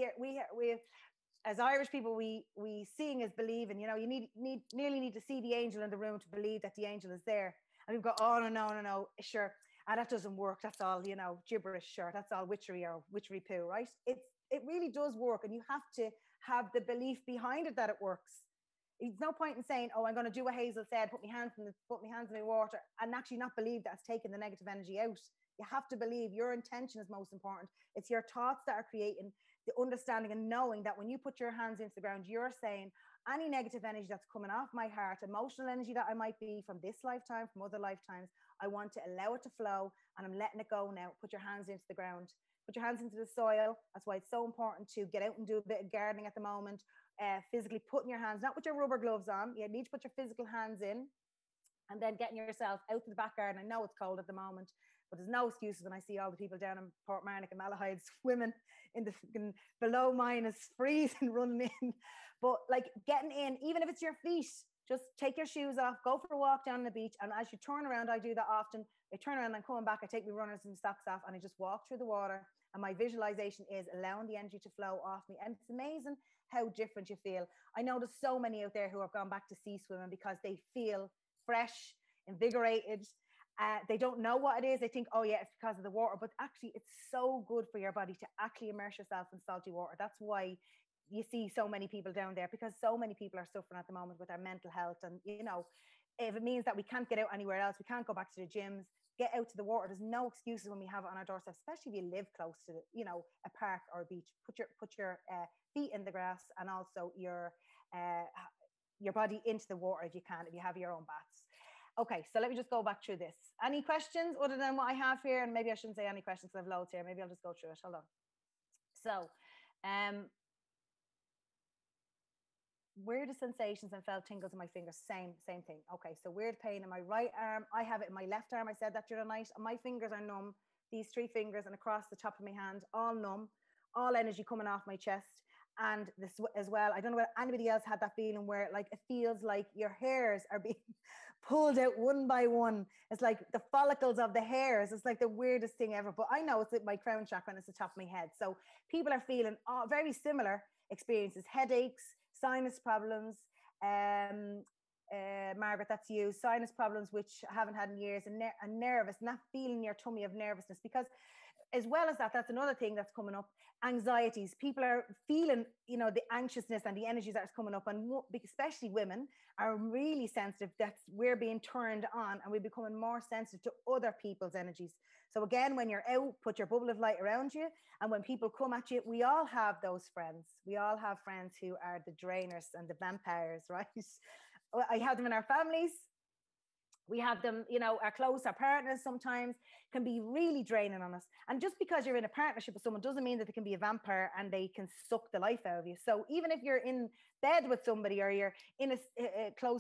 as Irish people, we seeing is believing. You know, you nearly need to see the angel in the room to believe that the angel is there. And we go, oh no, sure, that doesn't work. That's all, gibberish. Sure, that's all witchery or witchery poo, right? It really does work, and you have to have the belief behind it that it works. There's no point in saying, oh, I'm going to do what Hazel said, put my hands in the water, and actually not believe that it's taking the negative energy out. You have to believe your intention is most important. It's your thoughts that are creating the understanding and knowing that when you put your hands into the ground, you're saying any negative energy that's coming off my heart, emotional energy that I might be from this lifetime, from other lifetimes, I want to allow it to flow, and I'm letting it go now. Put your hands into the ground. Put your hands into the soil. That's why it's so important to get out and do a bit of gardening at the moment. Physically putting your hands, not with your rubber gloves on. You need to put your physical hands in, and then getting yourself out to the back garden. I know it's cold at the moment, but there's no excuses when I see all the people down in Portmarnock and Malahide swimming in the below minus freezing running in. But like getting in, even if it's your feet, just take your shoes off, go for a walk down the beach. And as you turn around, I do that often. I turn around and I'm coming back, I take my runners and socks off, and I just walk through the water. And my visualization is allowing the energy to flow off me. And it's amazing how different you feel. I know there's so many out there who have gone back to sea swimming because they feel fresh, invigorated. They don't know what it is. They think, oh yeah, it's because of the water. But actually, it's so good for your body to actually immerse yourself in salty water. That's why you see so many people down there, because so many people are suffering at the moment with their mental health. And, you know, if it means that we can't get out anywhere else, we can't go back to the gyms, get out to the water. There's no excuses when we have it on our doorstep, especially if you live close to, you know, a park or a beach. Put your feet in the grass, and also your body into the water if you can, if you have your own baths. Okay, so let me just go back through this. Any questions other than what I have here? And maybe I shouldn't say any questions because I have loads here. Maybe I'll just go through it. Hold on. So, weird sensations and felt tingles in my fingers. Same thing. Okay, so weird pain in my right arm. I have it in my left arm. I said that during the night. My fingers are numb. These 3 fingers and across the top of my hand, all numb. All energy coming off my chest. And this as well. I don't know if anybody else had that feeling where like it feels like your hairs are being pulled out one by one. It's like the follicles of the hairs. It's like the weirdest thing ever. But I know it's at my crown chakra and it's the top of my head. So people are feeling very similar experiences: headaches, sinus problems. Margaret, that's you. Sinus problems, which I haven't had in years, and nervous, not feeling your tummy of nervousness. Because as well as that, that's another thing that's coming up. Anxieties. People are feeling, you know, the anxiousness and the energies that's coming up, and especially women are really sensitive. That we're being turned on, and we're becoming more sensitive to other people's energies. So again, when you're out, put your bubble of light around you, and when people come at you, we all have those friends. We all have friends who are the drainers and the vampires, right? I have them in our families. We have them, you know, our partners sometimes can be really draining on us. And just because you're in a partnership with someone doesn't mean that they can be a vampire and they can suck the life out of you. So even if you're in bed with somebody, or you're in a close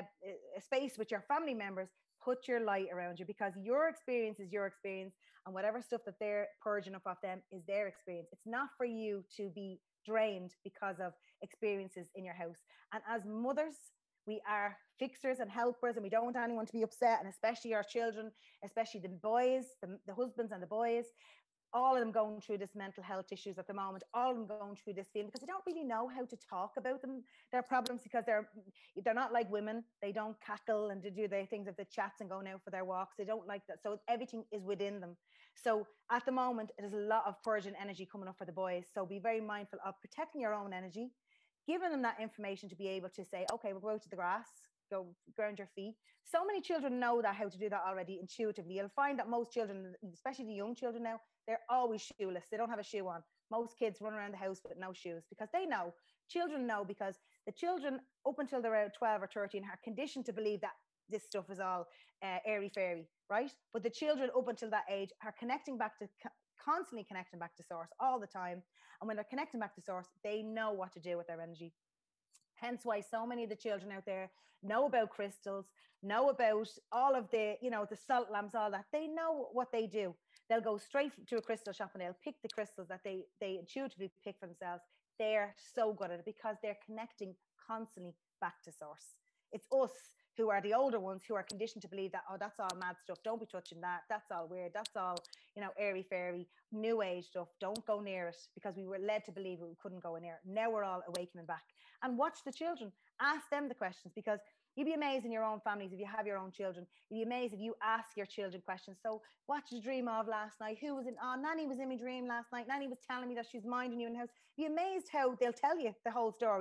space with your family members, put your light around you, because your experience is your experience, and whatever stuff that they're purging up off them is their experience. It's not for you to be drained because of experiences in your house. And as mothers, we are fixers and helpers, and we don't want anyone to be upset, and especially our children, especially the boys, the husbands and the boys, all of them going through this mental health issues at the moment, all of them going through this feeling because they don't really know how to talk about their problems, because they're not like women. They don't cackle and do their things of the chats and going out for their walks. They don't like that. So everything is within them. So at the moment, there's a lot of purging energy coming up for the boys. So be very mindful of protecting your own energy, giving them that information to be able to say, okay, we'll go out to the grass, go ground your feet. So many children know that, how to do that already intuitively. You'll find that most children, especially the young children now, they're always shoeless. They don't have a shoe on. Most kids run around the house with no shoes because they know. Children know, because the children up until they're around 12 or 13 are conditioned to believe that this stuff is all airy-fairy, right? But the children up until that age are connecting back to constantly connecting back to source all the time. And when they're connecting back to source, they know what to do with their energy. Hence why so many of the children out there know about crystals, know about all of the, you know, the salt lamps, all that. They know what they do. They'll go straight to a crystal shop and they'll pick the crystals that they intuitively pick for themselves. They're so good at it because they're connecting constantly back to source. It's us who are the older ones who are conditioned to believe that, oh, that's all mad stuff. Don't be touching that. That's all weird. That's all, you know, airy-fairy, new age stuff. Don't go near it, because we were led to believe we couldn't go near it. Now we're all awakening back. And watch the children. Ask them the questions, because you'd be amazed in your own families if you have your own children. You'd be amazed if you ask your children questions. So what did you dream of last night? Who was in? Oh, Nanny was in my dream last night. Nanny was telling me that she's minding you in the house. You'd be amazed how they'll tell you the whole story.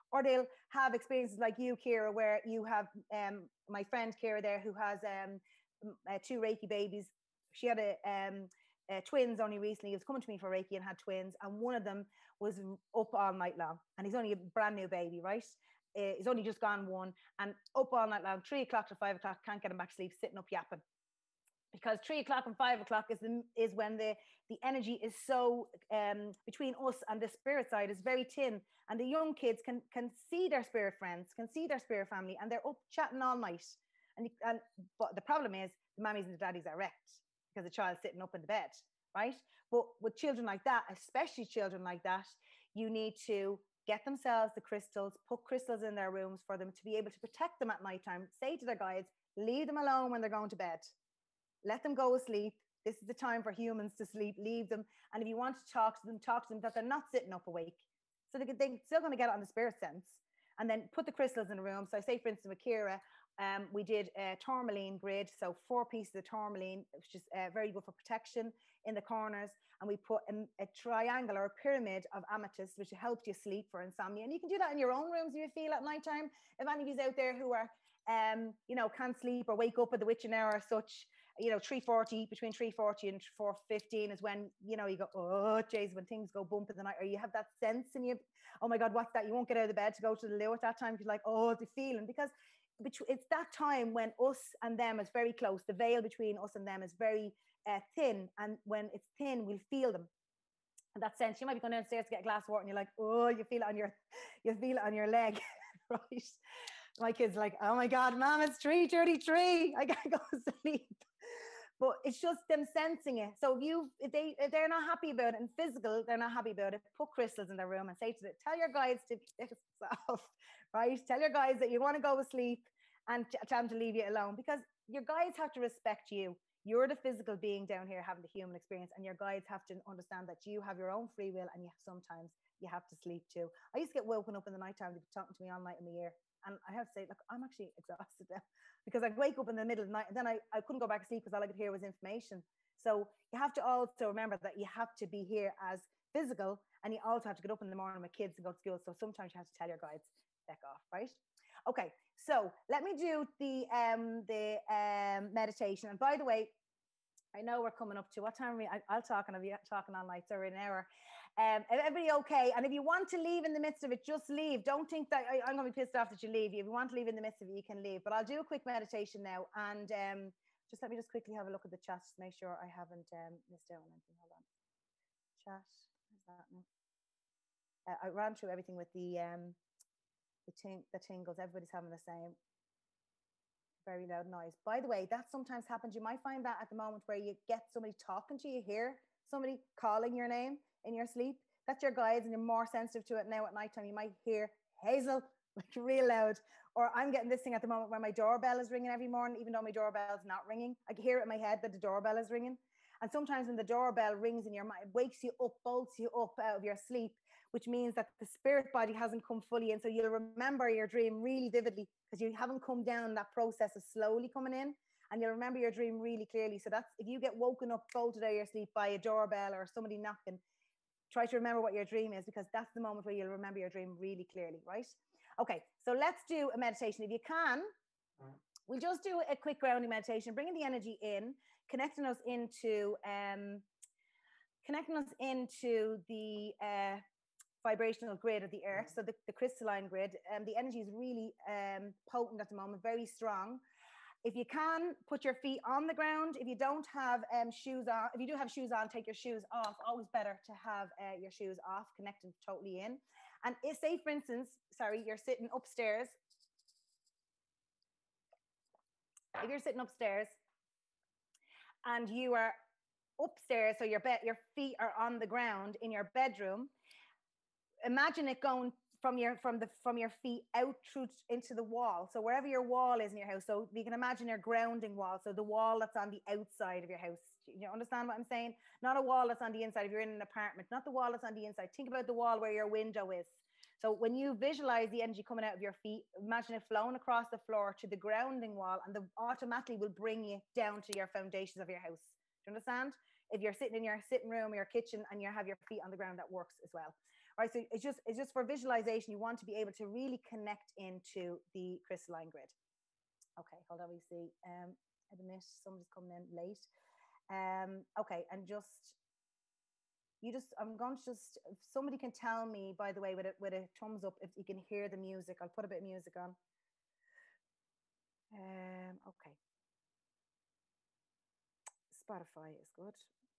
Or they'll have experiences like you, Ciara, where you have my friend Ciara there who has 2 Reiki babies. She had twins only recently. He was coming to me for Reiki and had twins, and one of them was up all night long, and he's only a brand new baby, right? He's only just gone 1, and up all night long, 3 o'clock to 5 o'clock, can't get him back to sleep, sitting up yapping. Because 3 o'clock and 5 o'clock is when the energy is so between us and the spirit side is very thin, and the young kids can see their spirit friends, can see their spirit family, and they're up chatting all night. But the problem is the mummies and the daddies are wrecked because the child's sitting up in the bed, right? But with children like that, especially children like that, you need to get themselves the crystals, put crystals in their rooms for them to be able to protect them at nighttime. Say to their guides, leave them alone when they're going to bed. Let them go asleep. This is the time for humans to sleep. Leave them. And if you want to talk to them that they're not sitting up awake. So they're still going to get it on the spirit sense. And then put the crystals in the room. So I say, for instance, with Ciara, we did a tourmaline grid. So 4 pieces of tourmaline, which is very good for protection in the corners. And we put a triangle or a pyramid of amethyst, which helps you sleep for insomnia. And you can do that in your own rooms if you feel at nighttime. If any of you out there who are, can't sleep or wake up at the witching hour or such, 3:40, between 3:40 and 4:15 is when, you go, oh, jeez, when things go bump in the night, or you have that sense and you, oh my God, what's that? You won't get out of the bed to go to the loo at that time. You're like, oh, the feeling, because it's that time when us and them is very close. The veil between us and them is very thin. And when it's thin, we'll feel them. In that sense, you might be going downstairs to get a glass of water and you're like, oh, you feel it on your leg, right? My kid's like, oh my God, Mom, it's 3:33. I gotta go to sleep. But it's just them sensing it. So if they're not happy about it, and physical, they're not happy about it, put crystals in their room and say to them, tell your guides to pick us off, right? Tell your guides that you want to go to sleep and tell them to leave you alone, because your guides have to respect you. You're the physical being down here having the human experience, and your guides have to understand that you have your own free will, and sometimes you have to sleep too. I used to get woken up in the nighttime. They'd be talking to me all night in the year. And I have to say, look, I'm actually exhausted now, because I'd wake up in the middle of the night and then I couldn't go back to sleep because all I could hear was information. So you have to also remember that you have to be here as physical, and you also have to get up in the morning with kids and go to school. So sometimes you have to tell your guides, back off, right? Okay, so let me do the meditation. And by the way, I know we're coming up to what time are we? I'll talk, and I'll be talking all night, so we're in an hour. Everybody okay? And if you want to leave in the midst of it, just leave. Don't think that I'm going to be pissed off that you leave. If you want to leave in the midst of it, you can leave. But I'll do a quick meditation now. And just let me just quickly have a look at the chat to make sure I haven't missed out on anything. Hold on. Chat. Where's that now? I ran through everything with the tingles. Everybody's having the same. Very loud noise. By the way, that sometimes happens. You might find that at the moment where you get somebody talking to you, hear somebody calling your name in your sleep. That's your guides, and you're more sensitive to it now at nighttime. You might hear Hazel like real loud. Or I'm getting this thing at the moment where my doorbell is ringing every morning, even though my doorbell's not ringing. I can hear it in my head that the doorbell is ringing. And sometimes when the doorbell rings in your mind, it wakes you up, bolts you up out of your sleep, which means that the spirit body hasn't come fully in. So you'll remember your dream really vividly because you haven't come down that process of slowly coming in, and you'll remember your dream really clearly. So that's, if you get woken up, bolted out of your sleep by a doorbell or somebody knocking, try to remember what your dream is, because that's the moment where you'll remember your dream really clearly, right? Okay, so let's do a meditation. If you can, we'll just do a quick grounding meditation, bringing the energy in, connecting us into the vibrational grid of the earth, so the crystalline grid. The energy is really potent at the moment, very strong. If you can, put your feet on the ground. If you don't have shoes on, if you do have shoes on, take your shoes off. Always better to have your shoes off, connected totally in. And if, say, for instance, sorry, you're sitting upstairs. If you're sitting upstairs and you are upstairs, so your feet are on the ground in your bedroom, imagine it going from your feet out through into the wall. So wherever your wall is in your house, so you can imagine your grounding wall, so the wall that's on the outside of your house. You understand what I'm saying? Not a wall that's on the inside if you're in an apartment, not the wall that's on the inside. Think about the wall where your window is. So when you visualize the energy coming out of your feet, imagine it flowing across the floor to the grounding wall, and automatically will bring you down to your foundations of your house. Do you understand? If you're sitting in your sitting room or your kitchen and you have your feet on the ground, that works as well. Right, so it's just for visualization. You want to be able to really connect into the crystalline grid. Okay, hold on, we see. Admit somebody's coming in late. Okay, and I'm going to just, if somebody can tell me, by the way, with a thumbs up, if you can hear the music. I'll put a bit of music on. Okay. Spotify is good.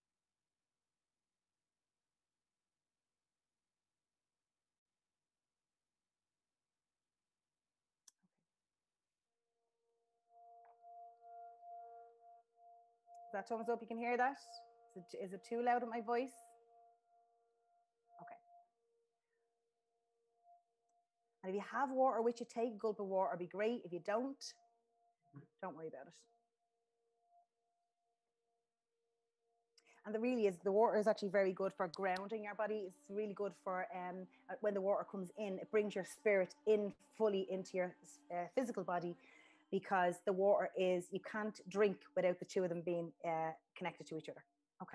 Is that thumbs up? You can hear that? Is it too loud with my voice? Okay. And if you have water with you, take a gulp of water, it'd be great. If you don't worry about it. And the water is actually very good for grounding your body. It's really good for when the water comes in, it brings your spirit in fully into your physical body, because the water you can't drink without the two of them being connected to each other. Okay.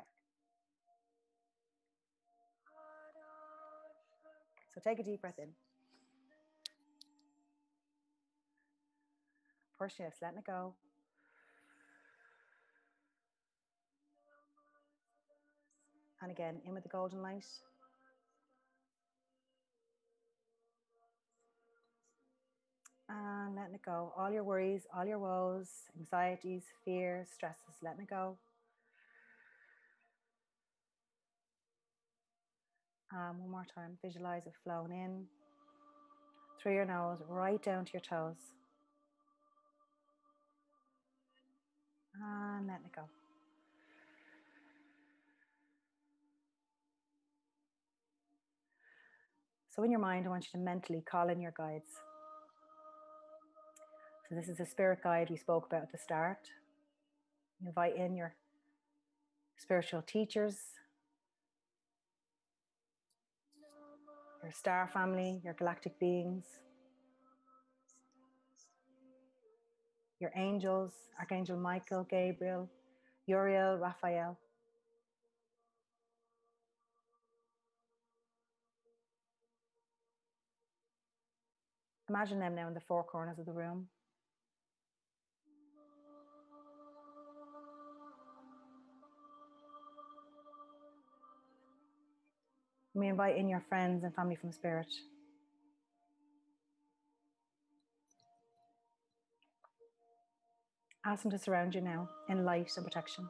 So take a deep breath in. First, yes, letting it go. And again, in with the golden light. And letting it go. All your worries, all your woes, anxieties, fears, stresses, letting it go. One more time, visualize it flowing in through your nose, right down to your toes. And letting it go. So in your mind, I want you to mentally call in your guides. So this is a spirit guide we spoke about at the start. You invite in your spiritual teachers, your star family, your galactic beings, your angels, Archangel Michael, Gabriel, Uriel, Raphael. Imagine them now in the four corners of the room. We invite in your friends and family from spirit. Ask them to surround you now in light and protection.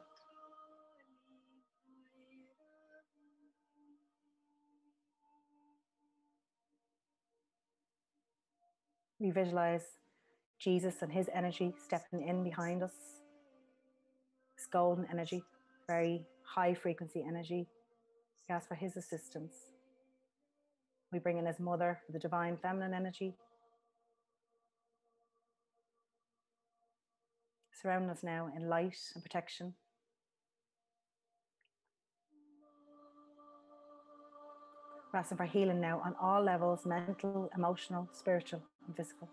We visualize Jesus and his energy stepping in behind us. This golden energy, very high frequency energy. We ask for his assistance. We bring in his mother, the divine feminine energy. Surround us now in light and protection. We're asking for healing now on all levels, mental, emotional, spiritual, and physical.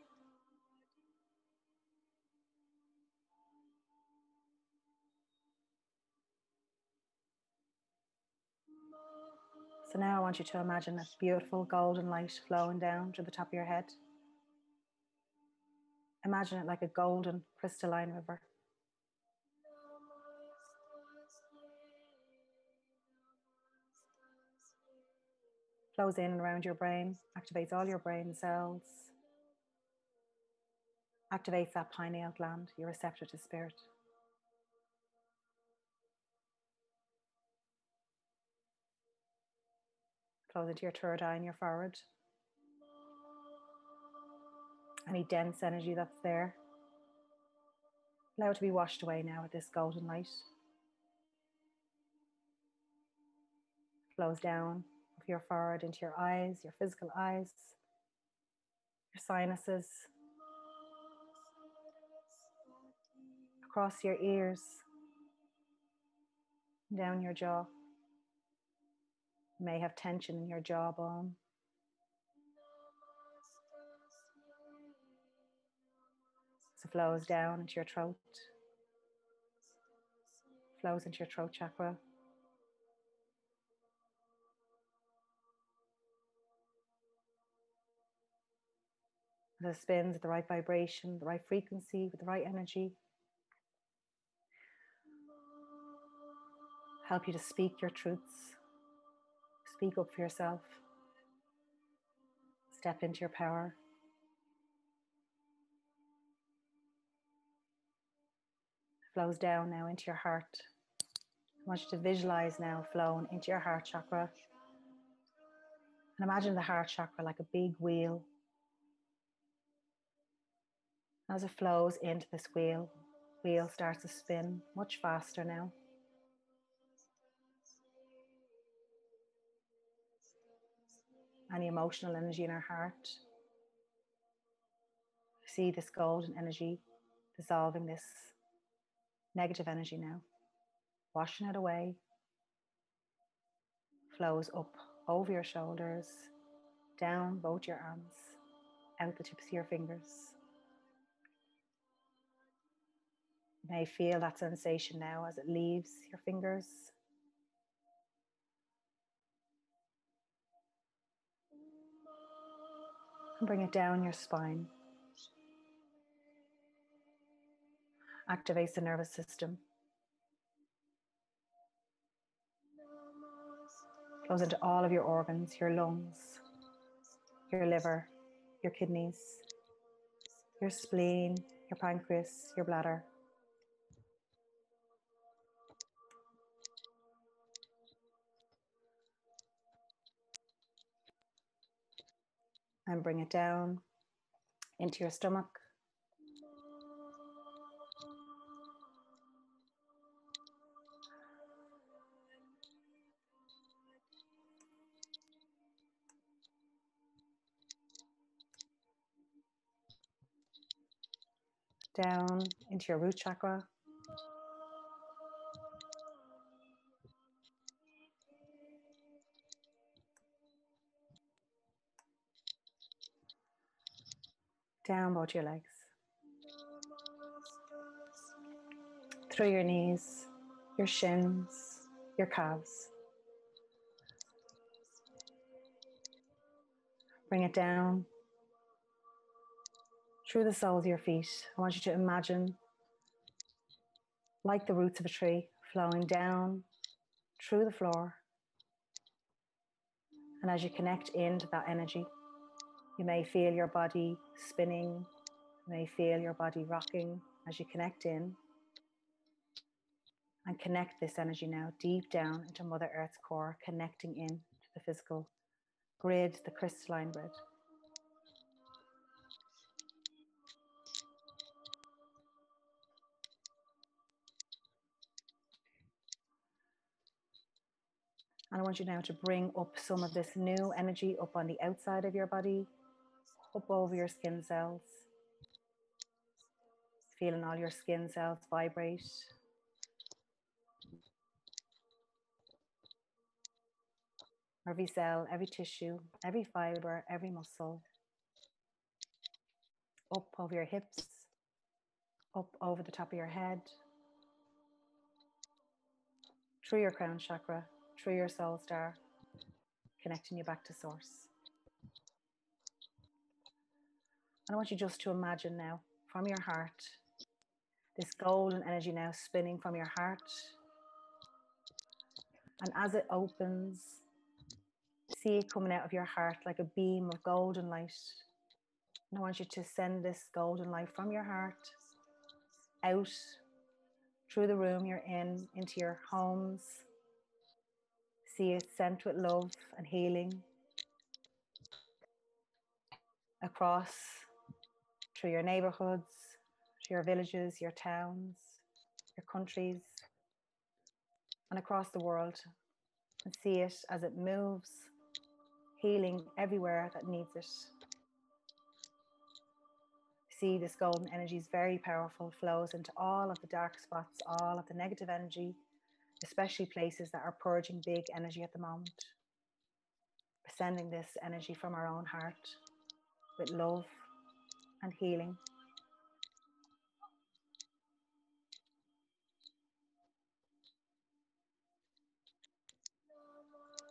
So now I want you to imagine a beautiful golden light flowing down to the top of your head. Imagine it like a golden crystalline river. Flows in and around your brain, activates all your brain cells, activates that pineal gland, your receptor to spirit. Flows into your third eye and your forehead. Any dense energy that's there, allow it to be washed away now with this golden light. Flows down of your forehead into your eyes, your physical eyes, your sinuses, across your ears, down your jaw. You may have tension in your jawbone. So it flows down into your throat, flows into your throat chakra. As it spins at the right vibration, the right frequency, with the right energy. Help you to speak your truths. Speak up for yourself. Step into your power. Flows down now into your heart. I want you to visualize now flowing into your heart chakra. And imagine the heart chakra like a big wheel. As it flows into this wheel starts to spin much faster now. Any emotional energy in our heart. See this golden energy dissolving this negative energy now. Washing it away. Flows up over your shoulders, down both your arms, out the tips of your fingers. You may feel that sensation now as it leaves your fingers. And bring it down your spine. Activates the nervous system. Flows into all of your organs, your lungs, your liver, your kidneys, your spleen, your pancreas, your bladder. And bring it down into your stomach. Down into your root chakra. Down both your legs. Through your knees, your shins, your calves. Bring it down through the soles of your feet. I want you to imagine like the roots of a tree flowing down through the floor. And as you connect into that energy, you may feel your body spinning. You may feel your body rocking as you connect in. And connect this energy now deep down into Mother Earth's core, connecting in to the physical grid, the crystalline grid. And I want you now to bring up some of this new energy up on the outside of your body, up over your skin cells. Feeling all your skin cells vibrate. Every cell, every tissue, every fiber, every muscle. Up over your hips, up over the top of your head. Through your crown chakra, through your soul star, connecting you back to source. And I want you just to imagine now, from your heart, this golden energy now spinning from your heart. And as it opens, see it coming out of your heart like a beam of golden light. And I want you to send this golden light from your heart out through the room you're in, into your homes. See it sent with love and healing across through your neighborhoods, through your villages, your towns, your countries, and across the world. And see it as it moves, healing everywhere that needs it. See this golden energy is very powerful, flows into all of the dark spots, all of the negative energy, especially places that are purging big energy at the moment. We're sending this energy from our own heart with love and healing.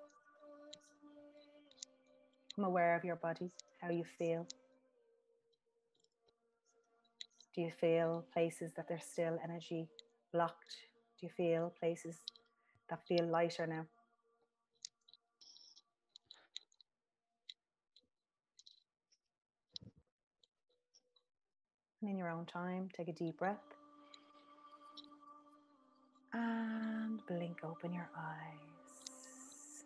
Become aware of your body, how you feel. Do you feel places that there's still energy blocked? Do you feel places that feel lighter now? And in your own time, take a deep breath. And blink open your eyes.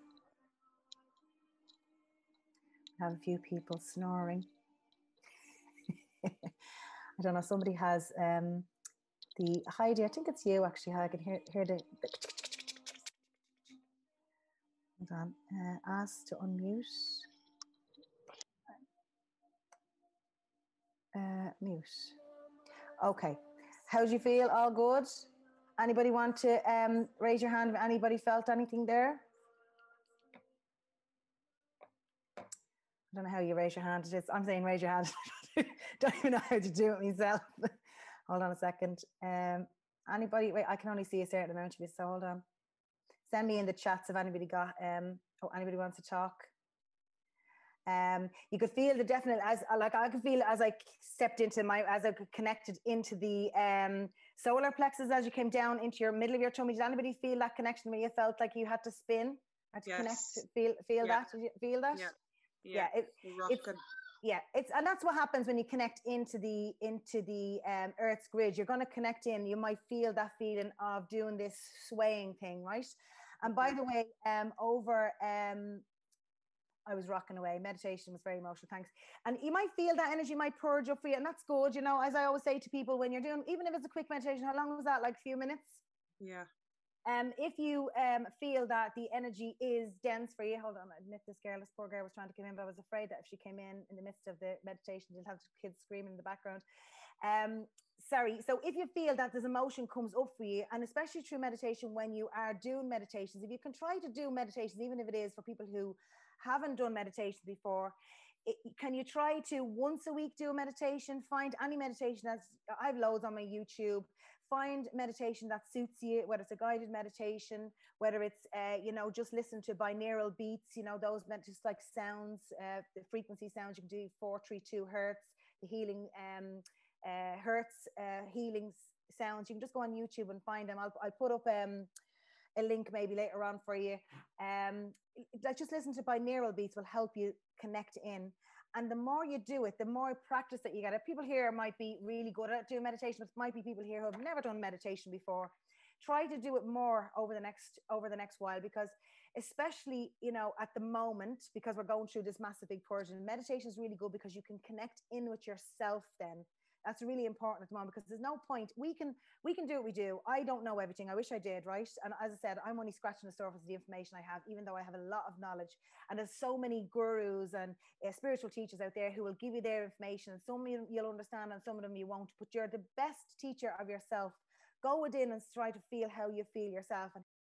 I have a few people snoring. I don't know, somebody has the Heidi, I think it's you actually. I can hear the hold on. Ask to unmute. Mute. Okay. How do you feel? All good? Anybody want to raise your hand if anybody felt anything there? I don't know how you raise your hand. I'm saying raise your hand. Don't even know how to do it myself. Hold on a second. Anybody? Wait, I can only see a certain amount of you, so hold on. Send me in the chats if anybody got anybody wants to talk. You could feel the definite, as like I could feel as I stepped into as I connected into the solar plexus as you came down into your middle of your tummy. Did anybody feel that connection where you felt like you had to spin? Had to connect, feel that? Did you feel that? Yeah. And that's what happens when you connect into the Earth's grid. You're going to connect in. You might feel that feeling of doing this swaying thing, right? And by the way, I was rocking away. Meditation was very emotional. Thanks. And you might feel that energy might purge up for you, and that's good. You know, as I always say to people, when you're doing, even if it's a quick meditation, how long was that? Like a few minutes? Yeah. If you feel that the energy is dense for you, hold on, I admit this poor girl was trying to come in, but I was afraid that if she came in the midst of the meditation, she'd have the kids screaming in the background. Sorry. So if you feel that this emotion comes up for you, and especially through meditation, when you are doing meditations, if you can try to do meditations, even if it is for people who haven't done meditation before, can you try to once a week do a meditation? Find any meditation I have loads on my YouTube. Find meditation that suits you, whether it's a guided meditation, whether it's just listen to binaural beats, those just like sounds, the frequency sounds. You can do 432 hertz, the healing hertz healing sounds. You can just go on YouTube and find them. I'll put up a link maybe later on for you. Like just listen to binaural beats will help you connect in. And the more you do it, the more practice that you get. People here might be really good at doing meditation, but might be people here who have never done meditation before. Try to do it more over the next while, because especially, at the moment, because we're going through this massive big purge, and meditation is really good because you can connect in with yourself then. That's really important at the moment, because there's no point. We can do what we do. I don't know everything. I wish I did, right? And as I said, I'm only scratching the surface of the information I have, even though I have a lot of knowledge. And there's so many gurus and spiritual teachers out there who will give you their information. And some of them you'll understand and some of them you won't. But you're the best teacher of yourself. Go within and try to feel how you feel yourself. And